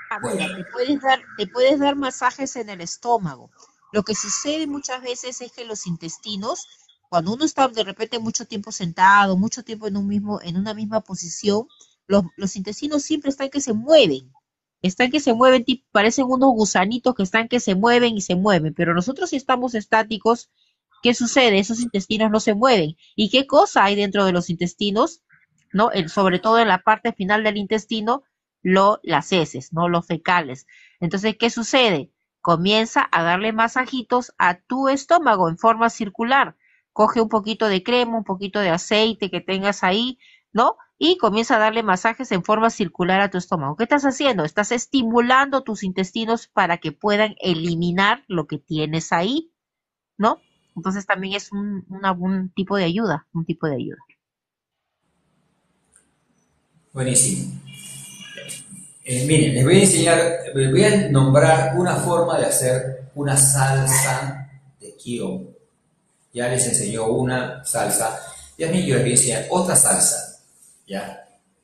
Ah, mira, Bueno, te puedes dar, te puedes dar masajes en el estómago. Lo que sucede muchas veces es que los intestinos, cuando uno está de repente mucho tiempo sentado, mucho tiempo en un mismo, en una misma posición, los, los intestinos siempre están que se mueven. Están que se mueven, tip- parecen unos gusanitos que están que se mueven y se mueven. Pero nosotros si estamos estáticos, ¿qué sucede? Esos intestinos no se mueven. ¿Y qué cosa hay dentro de los intestinos? ¿No? El- sobre todo en la parte final del intestino, lo, las heces, ¿no? Los fecales. Entonces, ¿qué sucede? Comienza a darle masajitos a tu estómago en forma circular. Coge un poquito de crema, un poquito de aceite que tengas ahí, ¿no? Y comienza a darle masajes en forma circular a tu estómago. ¿Qué estás haciendo? Estás estimulando tus intestinos para que puedan eliminar lo que tienes ahí, ¿no? Entonces también es un, una- un tipo de ayuda, un tipo de ayuda. buenísimo. Eh, miren, les voy a enseñar, les voy a nombrar una forma de hacer una salsa de kion. Ya les enseñó una salsa. Y a mí yo les voy a enseñar otra salsa. ¿Ya?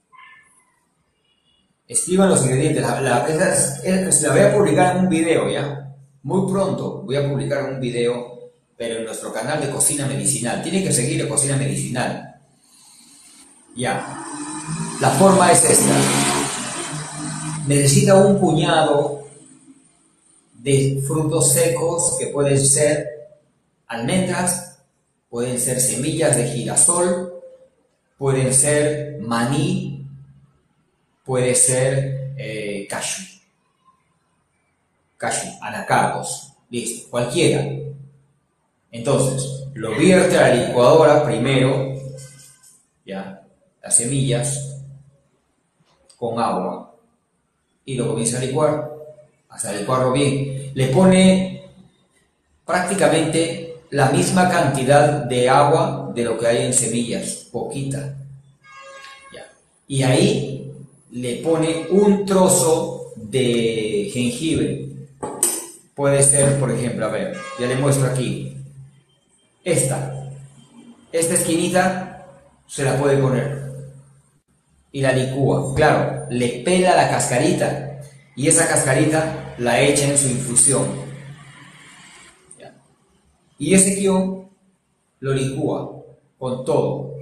Escriban los ingredientes. La, la, esa es- la voy a publicar en un video, ¿ya? Muy pronto voy a publicar un video, pero en nuestro canal de cocina medicinal. Tienen que seguir la cocina medicinal. Ya. La forma es esta. Necesita un puñado de frutos secos que pueden ser almendras, pueden ser semillas de girasol, pueden ser maní, puede ser eh, cashew, cashew, anacardos, listo, cualquiera. Entonces, lo vierte a la licuadora primero, ya, las semillas, con agua, y lo comienza a licuar, hasta licuarlo bien. Le pone prácticamente la misma cantidad de agua de lo que hay en semillas, poquita. ¿Ya? Y ahí le pone un trozo de jengibre. Puede ser, por ejemplo, a ver, ya le muestro aquí. Esta, esta esquinita se la puede poner y la licúa. Claro, le pela la cascarita y esa cascarita la echa en su infusión. ¿Ya? Y ese guión lo licúa con todo,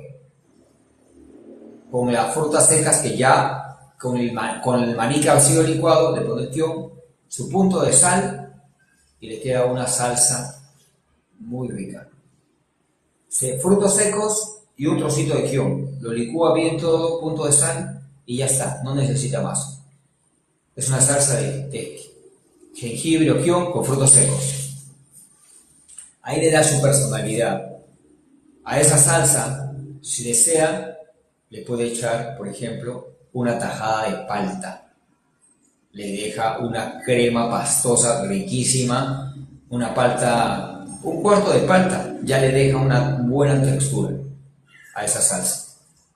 con las frutas secas que ya, con el, con el maní que ha sido licuado, le pone el guión, su punto de sal y le queda una salsa muy rica. Frutos secos y un trocito de guión. Lo licúa bien todo, punto de sal y ya está, no necesita más. Es una salsa de, de jengibre o guión con frutos secos. Ahí le da su personalidad. A esa salsa, si desea, le puede echar, por ejemplo, una tajada de palta. Le deja una crema pastosa riquísima, una palta, un cuarto de palta, ya le deja una buena textura a esa salsa.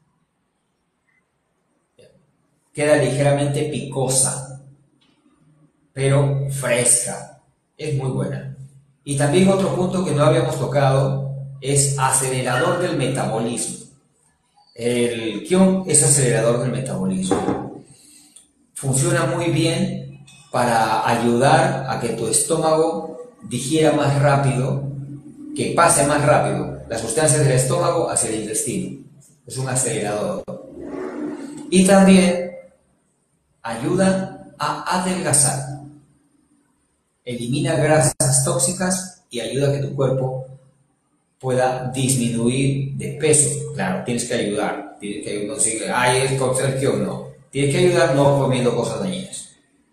Queda ligeramente picosa, pero fresca. Es muy buena. Y también otro punto que no habíamos tocado es acelerador del metabolismo. El kion es acelerador del metabolismo. Funciona muy bien para ayudar a que tu estómago digiera más rápido, que pase más rápido las sustancias del estómago hacia el intestino. Es un acelerador. Y también ayuda a adelgazar. Elimina grasas tóxicas y ayuda a que tu cuerpo pueda disminuir de peso. Claro, tienes que ayudar. Tienes que ayudar. No sigue, ay, es contracción, no. Tienes que ayudar no comiendo cosas dañinas.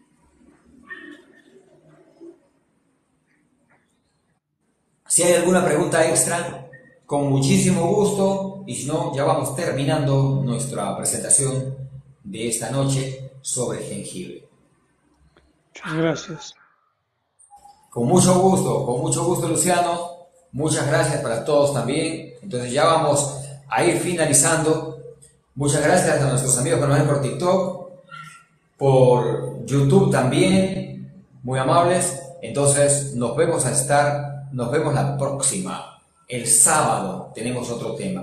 Si hay alguna pregunta extra, con muchísimo gusto. Y si no, ya vamos terminando nuestra presentación de esta noche sobre jengibre. Muchas gracias. Con mucho gusto, con mucho gusto, Luciano. Muchas gracias para todos también. Entonces ya vamos a ir finalizando. Muchas gracias a nuestros amigos que nos ven por TikTok, por YouTube también, muy amables. Entonces nos vemos a estar, nos vemos la próxima. El sábado tenemos otro tema.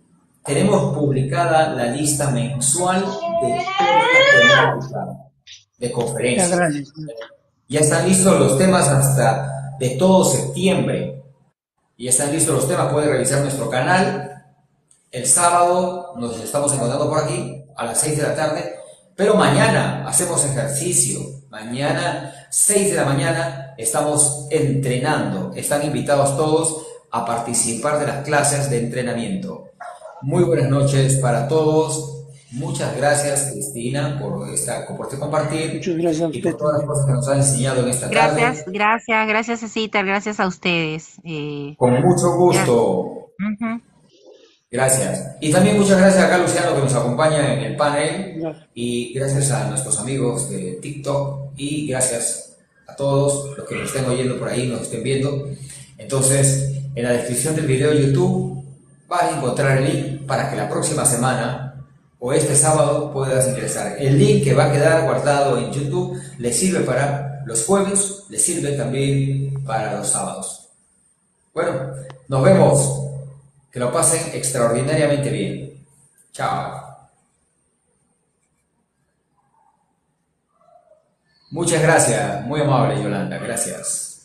Tenemos publicada la lista mensual de torta temática. de Muchas conferencias. gracias. Ya están listos los temas hasta de todo septiembre. Ya están listos los temas, pueden revisar nuestro canal. El sábado nos estamos encontrando por aquí a las seis de la tarde, pero mañana hacemos ejercicio. Mañana, seis de la mañana, estamos entrenando. Están invitados todos a participar de las clases de entrenamiento. Muy buenas noches para todos. Muchas gracias, Cristina, por, esta, por este compartir Muchas gracias a y usted por todas las también. cosas que nos han enseñado en esta Gracias, tarde. gracias, gracias, Cecita, gracias a ustedes. Eh, Con mucho gra- gusto. Ujú. Gracias. Y también muchas gracias acá, Luciano, que nos acompaña en el panel. Gracias. Y gracias a nuestros amigos de TikTok. Y gracias a todos los que nos estén oyendo por ahí, nos estén viendo. Entonces, en la descripción del video de YouTube vas a encontrar el link para que la próxima semana o este sábado puedas ingresar. El link que va a quedar guardado en YouTube le sirve para los jueves, le sirve también para los sábados. Bueno, nos vemos. Que lo pasen extraordinariamente bien. Chao. Muchas gracias. Muy amable, Yolanda. Gracias.